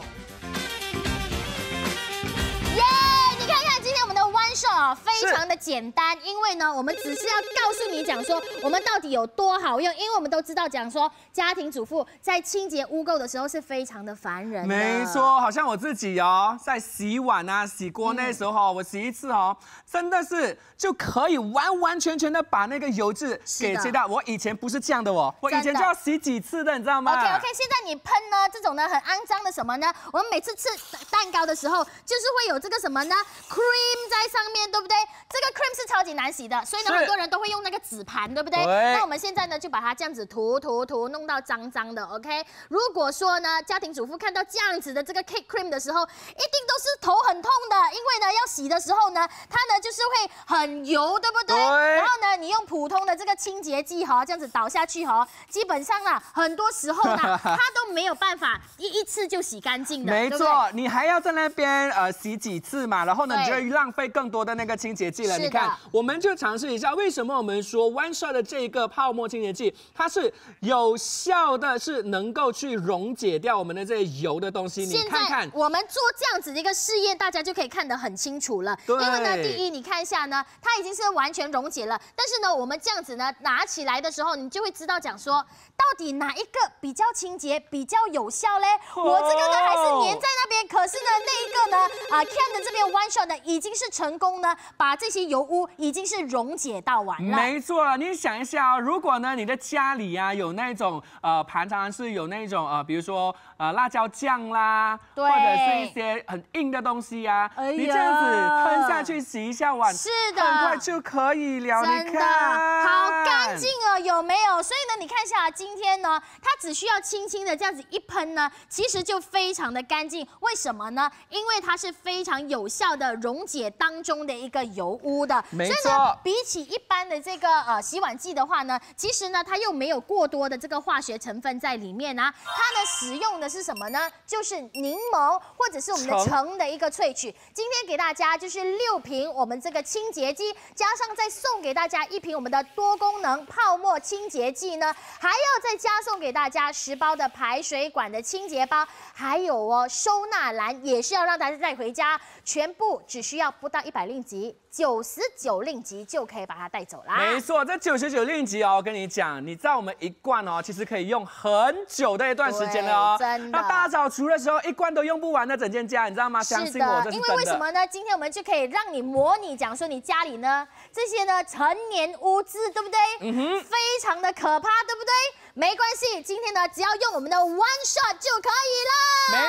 [SPEAKER 1] 耶！ 你看看今天我们的 One Shot 非常的简单，因为呢，我们只是要告诉你讲说，我们到底有多好用，因为我们都知道讲说，家庭主妇在清洁污垢的时候是非常的烦人的。
[SPEAKER 2] 没错，好像我自己哦，在洗碗啊、洗锅那时候，嗯、我洗一次哦，真的是就可以完完全全的把那个油脂给切掉。我以前不是这样的哦，我以前就要洗几次的，你知道吗
[SPEAKER 1] ？OK OK， 现在你喷呢这种呢很肮脏的什么呢？我们每次吃蛋糕的时候，就是会有这个什么呢 ？cream 在上面，对不对？这个 cream 是超级难洗的，所以呢很多人都会用那个纸盘，对不对？对。那我们现在呢就把它这样子涂涂涂，弄到脏脏的 ，OK。如果说呢家庭主妇看到这样子的这个 cake cream 的时候，一定都是头很痛的，因为呢要洗的时候呢，它呢就是会很油，对不对？对。然后呢你用普通的这个清洁剂哈，这样子倒下去哈，基本上啦，很多时候呢它都没有办法一一次就洗干净的。
[SPEAKER 2] 没错，你还要在那边呃洗几次嘛，然后呢你就会浪费更多的那个清洁剂了。你看，我们就尝试一下，为什么我们说 One Shot 的这个泡沫清洁剂，它是有效的，是能够去溶解掉我们的这些油的东西。你看看，
[SPEAKER 1] 我们做这样子的一个试验，大家就可以看得很清楚了。因为呢，第一，你看一下呢，它已经是完全溶解了。但是呢，我们这样子呢拿起来的时候，你就会知道讲说，到底哪一个比较清洁、比较有效嘞？哦、我这个呢还是粘在那边，可是呢那一个呢啊 ，Ken 的这边 One Shot 呢已经是成功呢把这些油污已经是溶解到完了。
[SPEAKER 2] 没错，你想一下哦，如果呢你的家里啊有那种呃盘常常是有那种呃，比如说呃辣椒酱啦，或者是一些很硬的东西啊，哎、你这样子喷下去洗一下碗，
[SPEAKER 1] 是的，
[SPEAKER 2] 很快就可以了。
[SPEAKER 1] 真的，
[SPEAKER 2] 你看
[SPEAKER 1] 好干净哦，有没有？所以呢，你看一下今天呢，它只需要轻轻的这样子一喷呢，其实就非常的干净。为什么呢？因为它是非常有效的溶解当中的一个油污的。
[SPEAKER 2] 没错。
[SPEAKER 1] 所以呢，比起一般的这个呃洗碗剂的话呢，其实呢它又没有过多的这个化学成分在里面啊。它呢使用的是什么呢？就是柠檬或者是我们的橙的一个萃取。今天给大家就是六瓶我们这个清洁剂，加上再送给大家一瓶我们的多功能泡沫清洁剂呢，还要再加送给大家十包的排水管的清洁包，还有哦收纳篮也是要让大家带回家，全部只需要不到一百令吉，九十九令吉就可以把它带走啦。
[SPEAKER 2] 没错，这九十九令吉哦，我跟你讲，你知道我们一罐哦，其实可以用很久的一段时间了哦。
[SPEAKER 1] 真的。
[SPEAKER 2] 那大扫除的时候，一罐都用不完的整间家，你知道吗？相信我，这是真的。
[SPEAKER 1] 因为为什么呢？今天我们就可以让你模拟讲说，你家里呢这些呢陈年污渍，对不对？嗯哼，非常的可怕，对不对？没关系，今天呢只要用我们的 One Shot 就可以了。
[SPEAKER 2] 没错，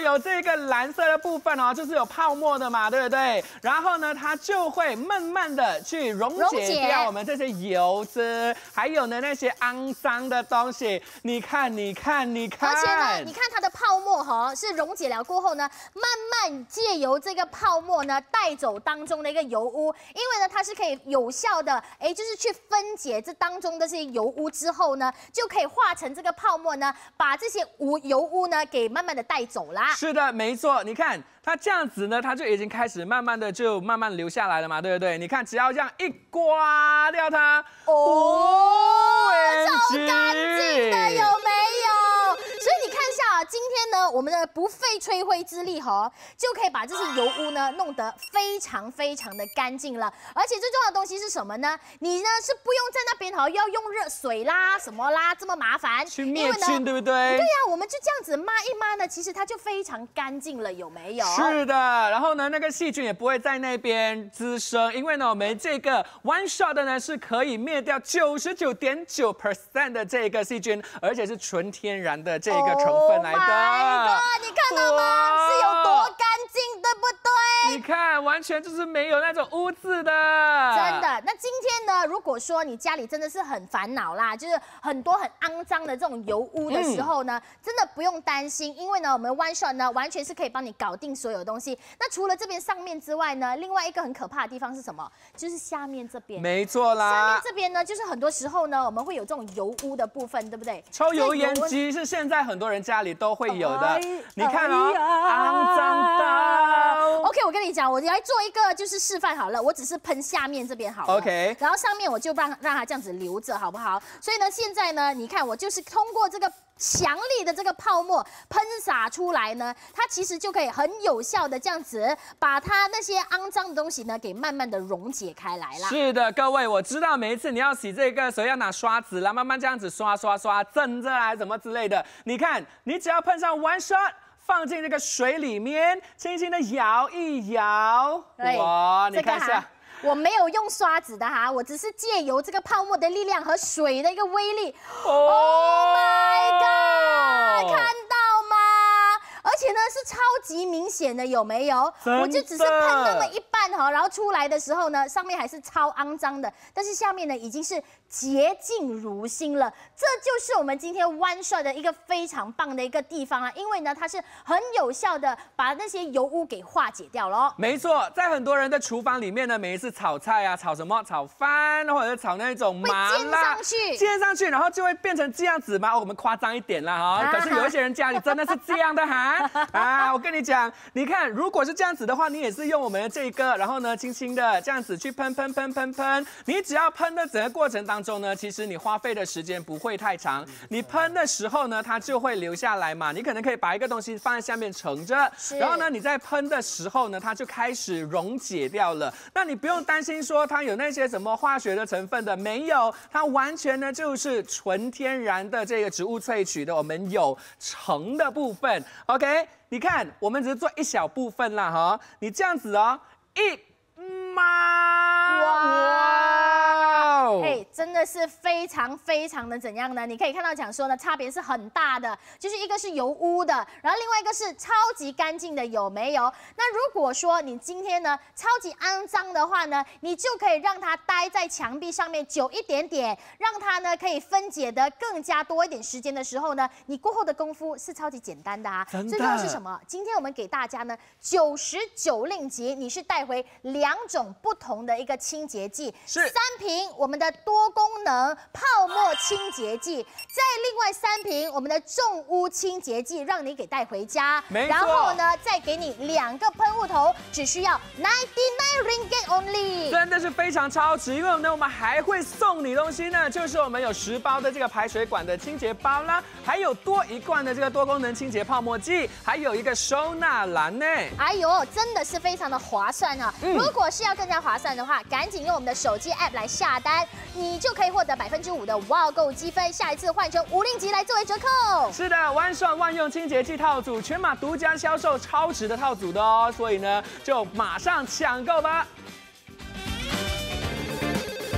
[SPEAKER 2] 有这个蓝色的部分哦，就是有泡沫的嘛，对不对？然后呢，它就会慢慢的去溶解掉我们这些油脂，还有呢那些肮脏的东西。你看，你看，你看。而
[SPEAKER 1] 且呢，你看它的泡沫哈，是溶解了过后呢，慢慢借由这个泡沫呢带走当中的一个油污，因为呢它是可以有效的，哎，就是去分解这当中的这些油污之后呢，就可以化成这个泡沫呢，把这些污油污呢给慢慢的带走啦。是的，
[SPEAKER 2] 没错，你看它这样子呢，它就已经开始慢慢的就慢慢流下来了嘛，对不对？你看，只要这样一刮掉它，
[SPEAKER 1] 哦，超干净的，有没有？所以你看一下啊，今天呢，我们的不费吹灰之力哈，就可以把这些油污呢弄得非常非常的干净了。而且最重要的东西是什么呢？你呢是不用在那边哈要用热水啦什么啦这么麻烦
[SPEAKER 2] 去灭菌，对不对？对
[SPEAKER 1] 呀、啊，我们就这样子抹一抹呢，其实它就非常干净了，有没有？
[SPEAKER 2] 是的，然后呢，那个细菌也不会在那边滋生，因为呢，我们这个 one shot 的呢是可以灭掉九十九点九 percent 的这个细菌，而且是纯天然的这个成分来的。Oh
[SPEAKER 1] my god， 你看到吗？是有多干净，对不对？
[SPEAKER 2] 你看，完全就是没有那种污渍的。
[SPEAKER 1] 真的。那今天呢，如果说你家里真的是很烦恼啦，就是很多很肮脏的这种油污的时候呢，嗯、真的不用担心，因为呢，我们 one shot 呢完全是可以帮你搞定所有东西。那除了这边上面之外呢，另外一个很可怕的地方是什么？就是下面这边。
[SPEAKER 2] 没错啦。
[SPEAKER 1] 下面这边呢，就是很多时候呢，我们会有这种油污的部分，对不对？
[SPEAKER 2] 抽油烟机是现在很多人家里都会有的。哎、你看哦，肮脏到。
[SPEAKER 1] OK， 我跟你讲，我来做一个就是示范好了，我只是喷下面这边好了。
[SPEAKER 2] OK。
[SPEAKER 1] 然后上面我就让让它这样子留着，好不好？所以呢，现在呢，你看我就是通过这个强力的这个泡沫喷洒出来呢，它其实就可以很有效的这样子把它那些肮脏的东西呢给慢慢的溶解开来啦。
[SPEAKER 2] 是的，各位，我知道每一次你要洗这个，所以要拿刷子啦，慢慢这样子刷刷刷，震着来什么之类的。你看，你只要喷上 one shot。放进这个水里面，轻轻的摇一摇，哇，你看一下。
[SPEAKER 1] 我没有用刷子的哈，我只是借由这个泡沫的力量和水的一个威力。
[SPEAKER 2] Oh,
[SPEAKER 1] oh my god！ 看到吗？而且呢是超级明显的，有没有？我就只是喷那么一半哈，然后出来的时候呢，上面还是超肮脏的，但是下面呢已经是洁净如新了。这就是我们今天 one shot 的一个非常棒的一个地方啊，因为呢它是很有效的把那些油污给化解掉了。
[SPEAKER 2] 没错，在很多人的厨房里面呢，每一次炒菜啊，炒什么炒饭或者炒那种麻辣，
[SPEAKER 1] 会溅上去，
[SPEAKER 2] 溅上去，然后就会变成这样子嘛。我们夸张一点啦哈，啊、可是有一些人家里真的是这样的哈。啊，我跟你讲，你看，如果是这样子的话，你也是用我们的这个，然后呢，轻轻的这样子去喷喷喷喷喷。你只要喷的整个过程当中呢，其实你花费的时间不会太长。你喷的时候呢，它就会留下来嘛。你可能可以把一个东西放在下面盛着，然后呢，你在喷的时候呢，它就开始溶解掉了。那你不用担心说它有那些什么化学的成分的，没有，它完全呢就是纯天然的这个植物萃取的，我们有橙的部分 ，OK。你看，我们只是做一小部分啦，哈！你这样子哦，一妈，哇，
[SPEAKER 1] 哎，真的是非常非常的怎样呢？你可以看到讲说呢，差别是很大的，就是一个是油污的，然后另外一个是超级干净的，有没有？那如果说你今天呢超级肮脏的话呢，你就可以让它待在墙壁上面久一点点，让它呢可以分解的更加多一点时间的时候呢，你过后的功夫是超级简单的啊。
[SPEAKER 2] 真的。
[SPEAKER 1] 最重要是什么？今天我们给大家呢九十九令吉，你是带回两种不同的一个清洁剂，
[SPEAKER 2] 是
[SPEAKER 1] 三瓶我们的多功能泡沫清洁剂，再另外三瓶我们的重污清洁剂，让你给带回家。
[SPEAKER 2] 没错。
[SPEAKER 1] 然后呢，再给你两个喷雾头，只需要 ninety-nine ringgit only。
[SPEAKER 2] 真的是非常超值，因为呢，我们还会送你东西呢，就是我们有十包的这个排水管的清洁包啦，还有多一罐的这个多功能清洁泡沫剂，还有一个收纳篮呢。
[SPEAKER 1] 哎呦，真的是非常的划算啊！嗯、如果是要更加划算的话，赶紧用我们的手机 app 来下单，你就可以获得百分之五的哇购积分，下一次换成五令吉来作为折扣。
[SPEAKER 2] 是的，万顺万用清洁剂套组，全马独家销售超值的套组的哦，所以呢，就马上抢购吧。
[SPEAKER 1] 你知道吗？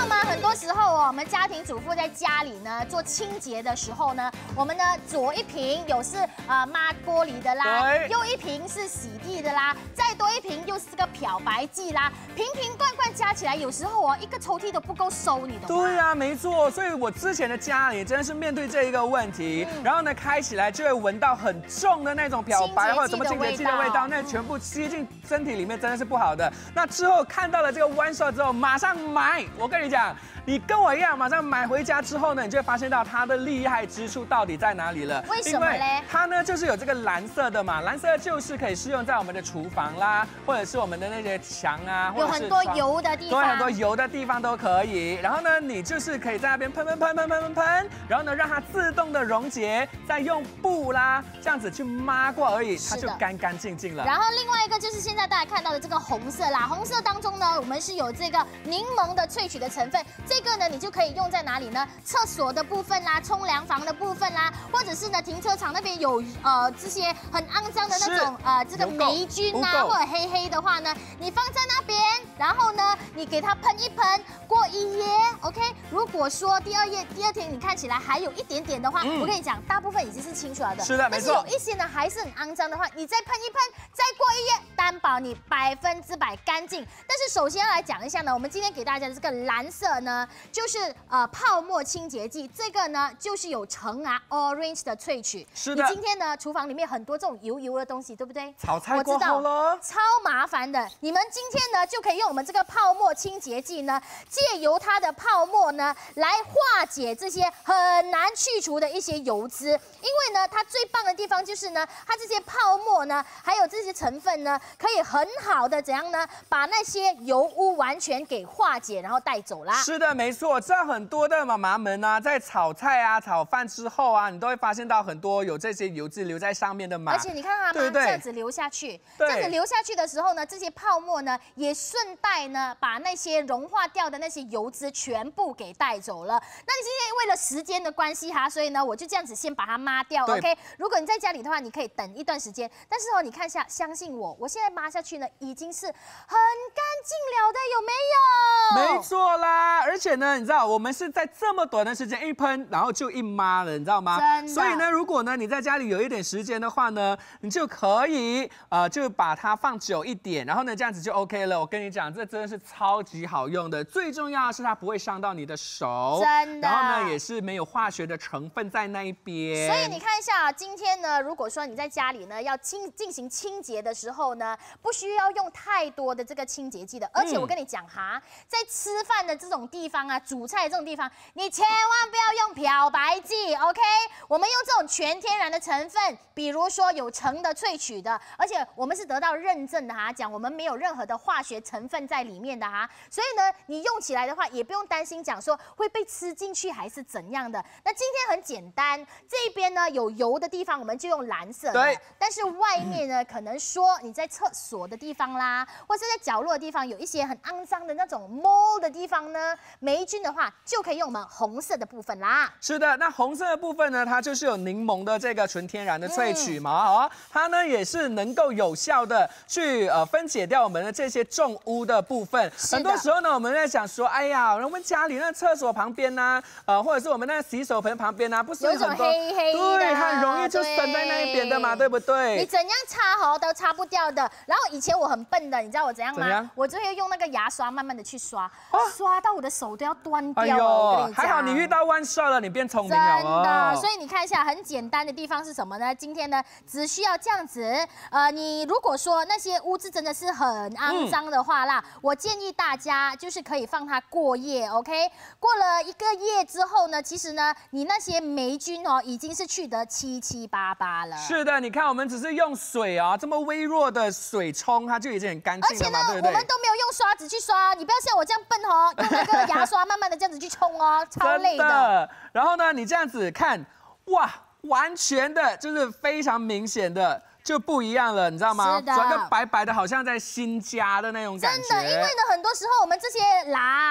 [SPEAKER 1] 吗？很多时候哦，我们家庭主妇在家里呢做清洁的时候呢，我们呢左一瓶有是呃抹玻璃的啦，右一瓶是洗地的啦，再多一瓶又是个漂白剂啦，瓶瓶罐罐加起来，有时候哦一个抽屉都不够收，你懂吗？
[SPEAKER 2] 对啊，没错。所以我之前的家里真的是面对这一个问题，嗯、然后呢开起来就会闻到很重的那种漂白或者什么清洁剂的味道，那全部吸进身体里面真的是不好的。那之后看到了这个 One Shot 之后，马上买。我跟你讲，你跟我一样，马上买回家之后呢，你就会发现到它的厉害之处到底在哪里了。
[SPEAKER 1] 为什么嘞？
[SPEAKER 2] 它呢就是有这个蓝色的嘛，蓝色就是可以适用在我们的厨房啦，或者是我们的那些墙啊，或者是
[SPEAKER 1] 有很多油的地方，
[SPEAKER 2] 对，很多油的地方都可以。然后呢，你就是可以在那边喷喷喷喷喷喷喷，然后呢让它自动的溶解，再用布啦这样子去抹过而已，它就干干净净了。
[SPEAKER 1] 然后另外一个就是现在大家看到的这个红色啦，红色当中呢，我们是有这个柠檬的萃取的成分，这个呢你就可以用在哪里呢？厕所的部分啦，冲凉房的部分啦，或者是呢停车场那边有呃这些很肮脏的那种呃这个霉菌啊，或者黑黑的话呢，你放在那边，然后呢你给它喷一喷，过一夜 ，OK。如果说第二夜第二天你看起来还有一点点的话，嗯、我跟你讲，大部分已经是清出来的，
[SPEAKER 2] 是的，没错。
[SPEAKER 1] 但是有一些呢还是很肮脏的话，你再喷一喷，再过一夜，担保你百分之百干净。但是首先要来讲一下呢，我们今天给大家的这个蓝色呢，就是呃泡沫清洁剂，这个呢就是有橙啊 orange 的萃取。
[SPEAKER 2] 是的。
[SPEAKER 1] 你今天呢厨房里面很多这种油油的东西，对不对？
[SPEAKER 2] 炒菜过后咯，
[SPEAKER 1] 超麻烦的。你们今天呢就可以用我们这个泡沫清洁剂呢，借由它的泡沫呢来化解这些很难去除的一些油脂。因为呢，它最棒的地方就是呢，它这些泡沫呢，还有这些成分呢，可以很好的怎样呢，把那些油污完全给化解，然后带走啦。
[SPEAKER 2] 是的，没错。知道很多的妈妈们啊，在炒菜啊、炒饭之后啊，你都会发现到很多有这些油脂留在上面的嘛。
[SPEAKER 1] 而且你看它
[SPEAKER 2] 对对
[SPEAKER 1] 这样子流下去，这样子流下去的时候呢，这些泡沫呢，也顺带呢把那些融化掉的那些油脂全部给带走了。那你今天为了时间的关系哈，所以呢，我就这样子先把它抹掉 ，OK。如果你在家里的话，你可以等一段时间。但是哦，你看一下，相信我，我现在抹下去呢，已经是很干净了的，有没有？
[SPEAKER 2] 没错啦，而且呢，你知道我们是在这么短的时间一喷，然后就一抹了，你知道吗？
[SPEAKER 1] 真的。
[SPEAKER 2] 所以呢，如果呢你在家里有一点时间的话呢，你就可以呃就把它放久一点，然后呢这样子就 OK 了。我跟你讲，这真的是超级好用的，最重要的是它不会伤到你的手，
[SPEAKER 1] 真的。
[SPEAKER 2] 然后呢也是没有化学的成分在那一边。
[SPEAKER 1] 所以你看一下啊，今天呢，如果说你在家里呢要清进行清洁的时候呢，不需要用太多的这个清洁剂的。而且我跟你讲哈，在吃饭的这种地方啊，煮菜这种地方，你千万不要用漂白剂 ，OK？ 我们用这种全天然的成分，比如说有橙的萃取的，而且我们是得到认证的哈，讲我们没有任何的化学成分在里面的哈，所以呢，你用起来的话也不用担心讲说会被吃进去还是怎样的。那今天很简单，这边呢有油的地方我们就用蓝色的，
[SPEAKER 2] 对。
[SPEAKER 1] 但是外面呢，可能说你在厕所的地方啦，或是在角落的地方有一些很肮脏的那种 mold 的地方呢，霉菌的话就可以用我们红色的部分啦。
[SPEAKER 2] 是的，那红色的部分呢，它就是有柠檬的这个纯天然的萃取嘛，哦、嗯，它呢也是能够有效的去呃分解掉我们的这些重污的部分。很多时候呢，我们在想说，哎呀，我们家里那厕所旁边呢、啊，呃，或者是我们那洗手盆旁边呢、啊，不是很多
[SPEAKER 1] 有一种黑黑的，
[SPEAKER 2] 对，很容易就生在那一边的嘛，对不对？
[SPEAKER 1] 你怎样擦哦都擦不掉的。然后以前我很笨的，你知道我怎样吗？
[SPEAKER 2] 怎样？
[SPEAKER 1] 我就会用那个牙刷慢慢的去刷，哦、刷到我的手都要断掉了。
[SPEAKER 2] 哎呦，
[SPEAKER 1] 我跟你讲，
[SPEAKER 2] 还好你遇到One Shot了，你变聪明了。
[SPEAKER 1] 真的，所以你看一下，很简单的地方是什么呢？今天呢，只需要这样子。呃，你如果说那些污渍真的是很肮脏的话啦，嗯、我建议大家就是可以放它过夜 ，OK？ 过了一个夜之后呢，其实呢，你那些霉菌哦，已经是去得七七八八了。
[SPEAKER 2] 是的，你看我们只是用水啊，这么微弱的水冲，它就已经很干净了嘛，
[SPEAKER 1] 而且呢，
[SPEAKER 2] 对不对？
[SPEAKER 1] 我们都没有用刷子去刷，你不要像我这样笨哦，用那个牙刷慢慢的这样子去冲哦，超累的。
[SPEAKER 2] 真的。然后呢，你这样子看，哇，完全的就是非常明显的。就不一样了，你知道吗？转个白白的，好像在新家的那种感觉。
[SPEAKER 1] 真的，因为呢，很多时候我们这些蜡。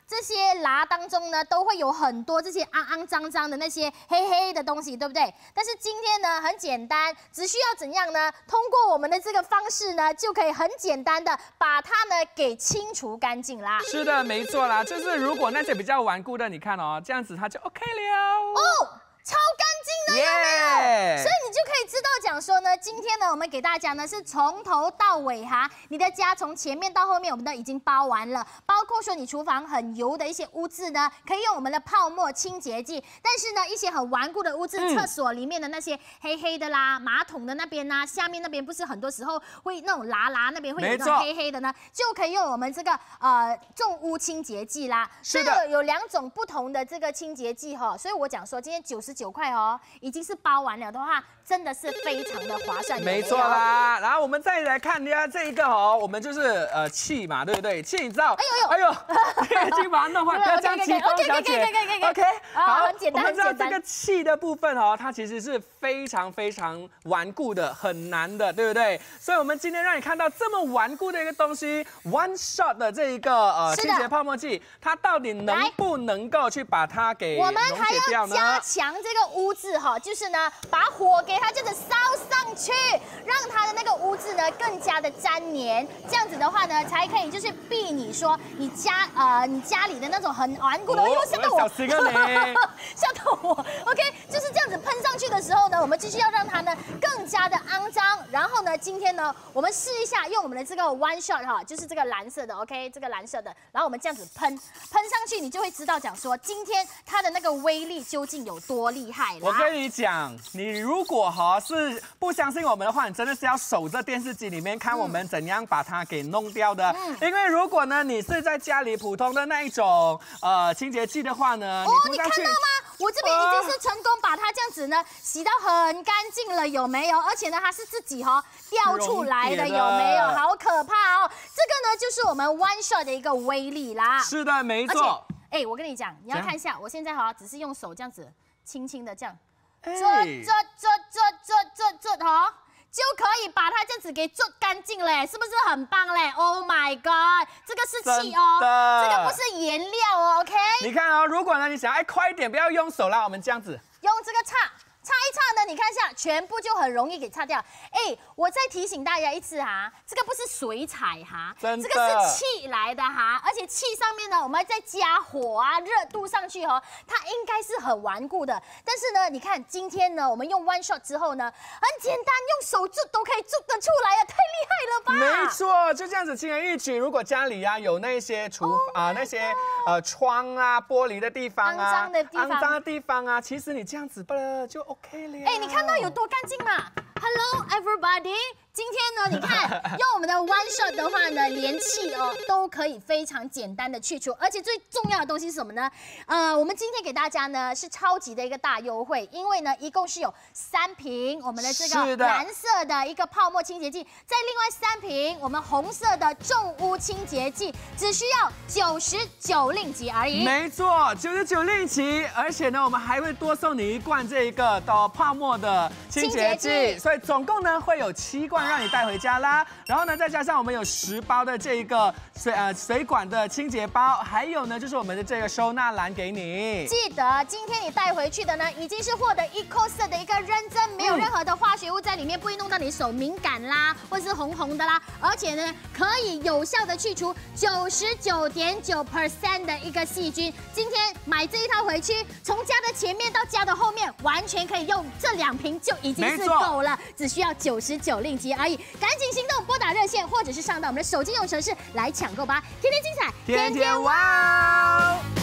[SPEAKER 1] 这些蜡当中呢，都会有很多这些肮肮脏脏的那些黑黑的东西，对不对？但是今天呢，很简单，只需要怎样呢？通过我们的这个方式呢，就可以很简单的把它呢给清除干净啦。
[SPEAKER 2] 是的，没错啦，就是如果那些比较顽固的，你看哦，这样子它就 OK 了。哦。
[SPEAKER 1] 超干净的，有没有？所以你就可以知道讲说呢，今天呢，我们给大家呢是从头到尾哈，你的家从前面到后面我们都已经包完了，包括说你厨房很油的一些污渍呢，可以用我们的泡沫清洁剂，但是呢，一些很顽固的污渍，嗯、厕所里面的那些黑黑的啦，马桶的那边呐、啊，下面那边不是很多时候会那种拉拉那边会有那种黑黑的呢，就可以用我们这个呃重污清洁剂啦。
[SPEAKER 2] 是的，
[SPEAKER 1] 有有两种不同的这个清洁剂哈，所以我讲说今天九十九块哦，已经是包完了的话，真的是非常的划算。
[SPEAKER 2] 没错啦，然后我们再来看一下这一个哦，我们就是呃气嘛，对不对？气你知道？哎呦哎呦，已经把它弄坏，不要这样激动，小姐。OK， 好，
[SPEAKER 1] 很简单。
[SPEAKER 2] 我们知道这个气的部分哦，它其实是非常非常顽固的，很难的，对不对？所以我们今天让你看到这么顽固的一个东西 ，One Shot 的这一个呃清洁泡沫剂，它到底能不能够去把它给溶解掉呢？
[SPEAKER 1] 我们还要加强这个污渍哈，就是呢，把火给它这样子烧上去，让它的那个污渍呢更加的粘黏，这样子的话呢，才可以就是避你说你家呃你家里的那种很顽固的，哎呦吓到我，
[SPEAKER 2] 小心啊你，
[SPEAKER 1] 吓到我 ，OK， 就是这样子喷上去的时候呢，我们继续要让它呢更加的肮脏，然后呢，今天呢，我们试一下用我们的这个 One Shot 哈，就是这个蓝色的 ，OK， 这个蓝色的，然后我们这样子喷，喷上去，你就会知道讲说今天它的那个威力究竟有多厉害啦。
[SPEAKER 2] 我跟你讲，你如果哈是不相信我们的话，你真的是要守着电视机里面看我们怎样把它给弄掉的。嗯、因为如果呢你是在家里普通的那一种呃清洁剂的话呢，
[SPEAKER 1] 哦，你看到吗？我这边已经是成功把它这样子呢洗到很干净了，有没有？而且呢它是自己哈、哦、掉出来的，有没有？好可怕哦！这个呢就是我们 One Shot 的一个威力啦。
[SPEAKER 2] 是的，没错。
[SPEAKER 1] 哎，我跟你讲，你要看一下，我现在哈只是用手这样子轻轻的这样。做做做做做做做哈，就可以把它这样子给做干净嘞，是不是很棒嘞 ？Oh my god， 这个是气哦，这个不是颜料哦 ，OK？
[SPEAKER 2] 你看哦，如果呢你想哎快一点，不要用手啦，我们这样子
[SPEAKER 1] 用这个叉。擦一擦呢，你看一下，全部就很容易给擦掉。哎，我再提醒大家一次哈，这个不是水彩哈，
[SPEAKER 2] 真的，
[SPEAKER 1] 这个是气来的哈，而且气上面呢，我们再加火啊，热度上去哦，它应该是很顽固的。但是呢，你看今天呢，我们用 One Shot 之后呢，很简单，用手做都可以做得出来呀，太厉害了
[SPEAKER 2] 吧？没错，就这样子轻而易举。如果家里啊有那些厨啊、呃、那些呃窗啊玻璃的地方啊，
[SPEAKER 1] 肮脏的地方，
[SPEAKER 2] 肮脏的地方啊，其实你这样子不了就 OK 了。
[SPEAKER 1] 哎，你看到有多干净吗 ？Hello everybody。今天呢，你看用我们的 One Shot 的话呢，连气哦都可以非常简单的去除，而且最重要的东西是什么呢？呃，我们今天给大家呢是超级的一个大优惠，因为呢一共是有三瓶我们的这个蓝色的一个泡沫清洁剂，再另外三瓶我们红色的重污清洁剂，只需要九十九令吉而已。
[SPEAKER 2] 没错，九十九令吉，而且呢我们还会多送你一罐这一个的泡沫的清洁剂，所以总共呢会有七罐。让你带回家啦，然后呢，再加上我们有十包的这一个水呃水管的清洁包，还有呢就是我们的这个收纳篮给你。
[SPEAKER 1] 记得今天你带回去的呢，已经是获得 Eco 的一个认证，没有任何的化学物在里面，不会弄到你手敏感啦，或是红红的啦，而且呢可以有效的去除九十九点九 percent 的一个细菌。今天买这一套回去，从家的前面到家的后面，完全可以用这两瓶就已经是够了，只需要九十九令吉而已，赶紧行动，拨打热线或者是上到我们的手机用程式来抢购吧！天天精彩，
[SPEAKER 2] 天天哇！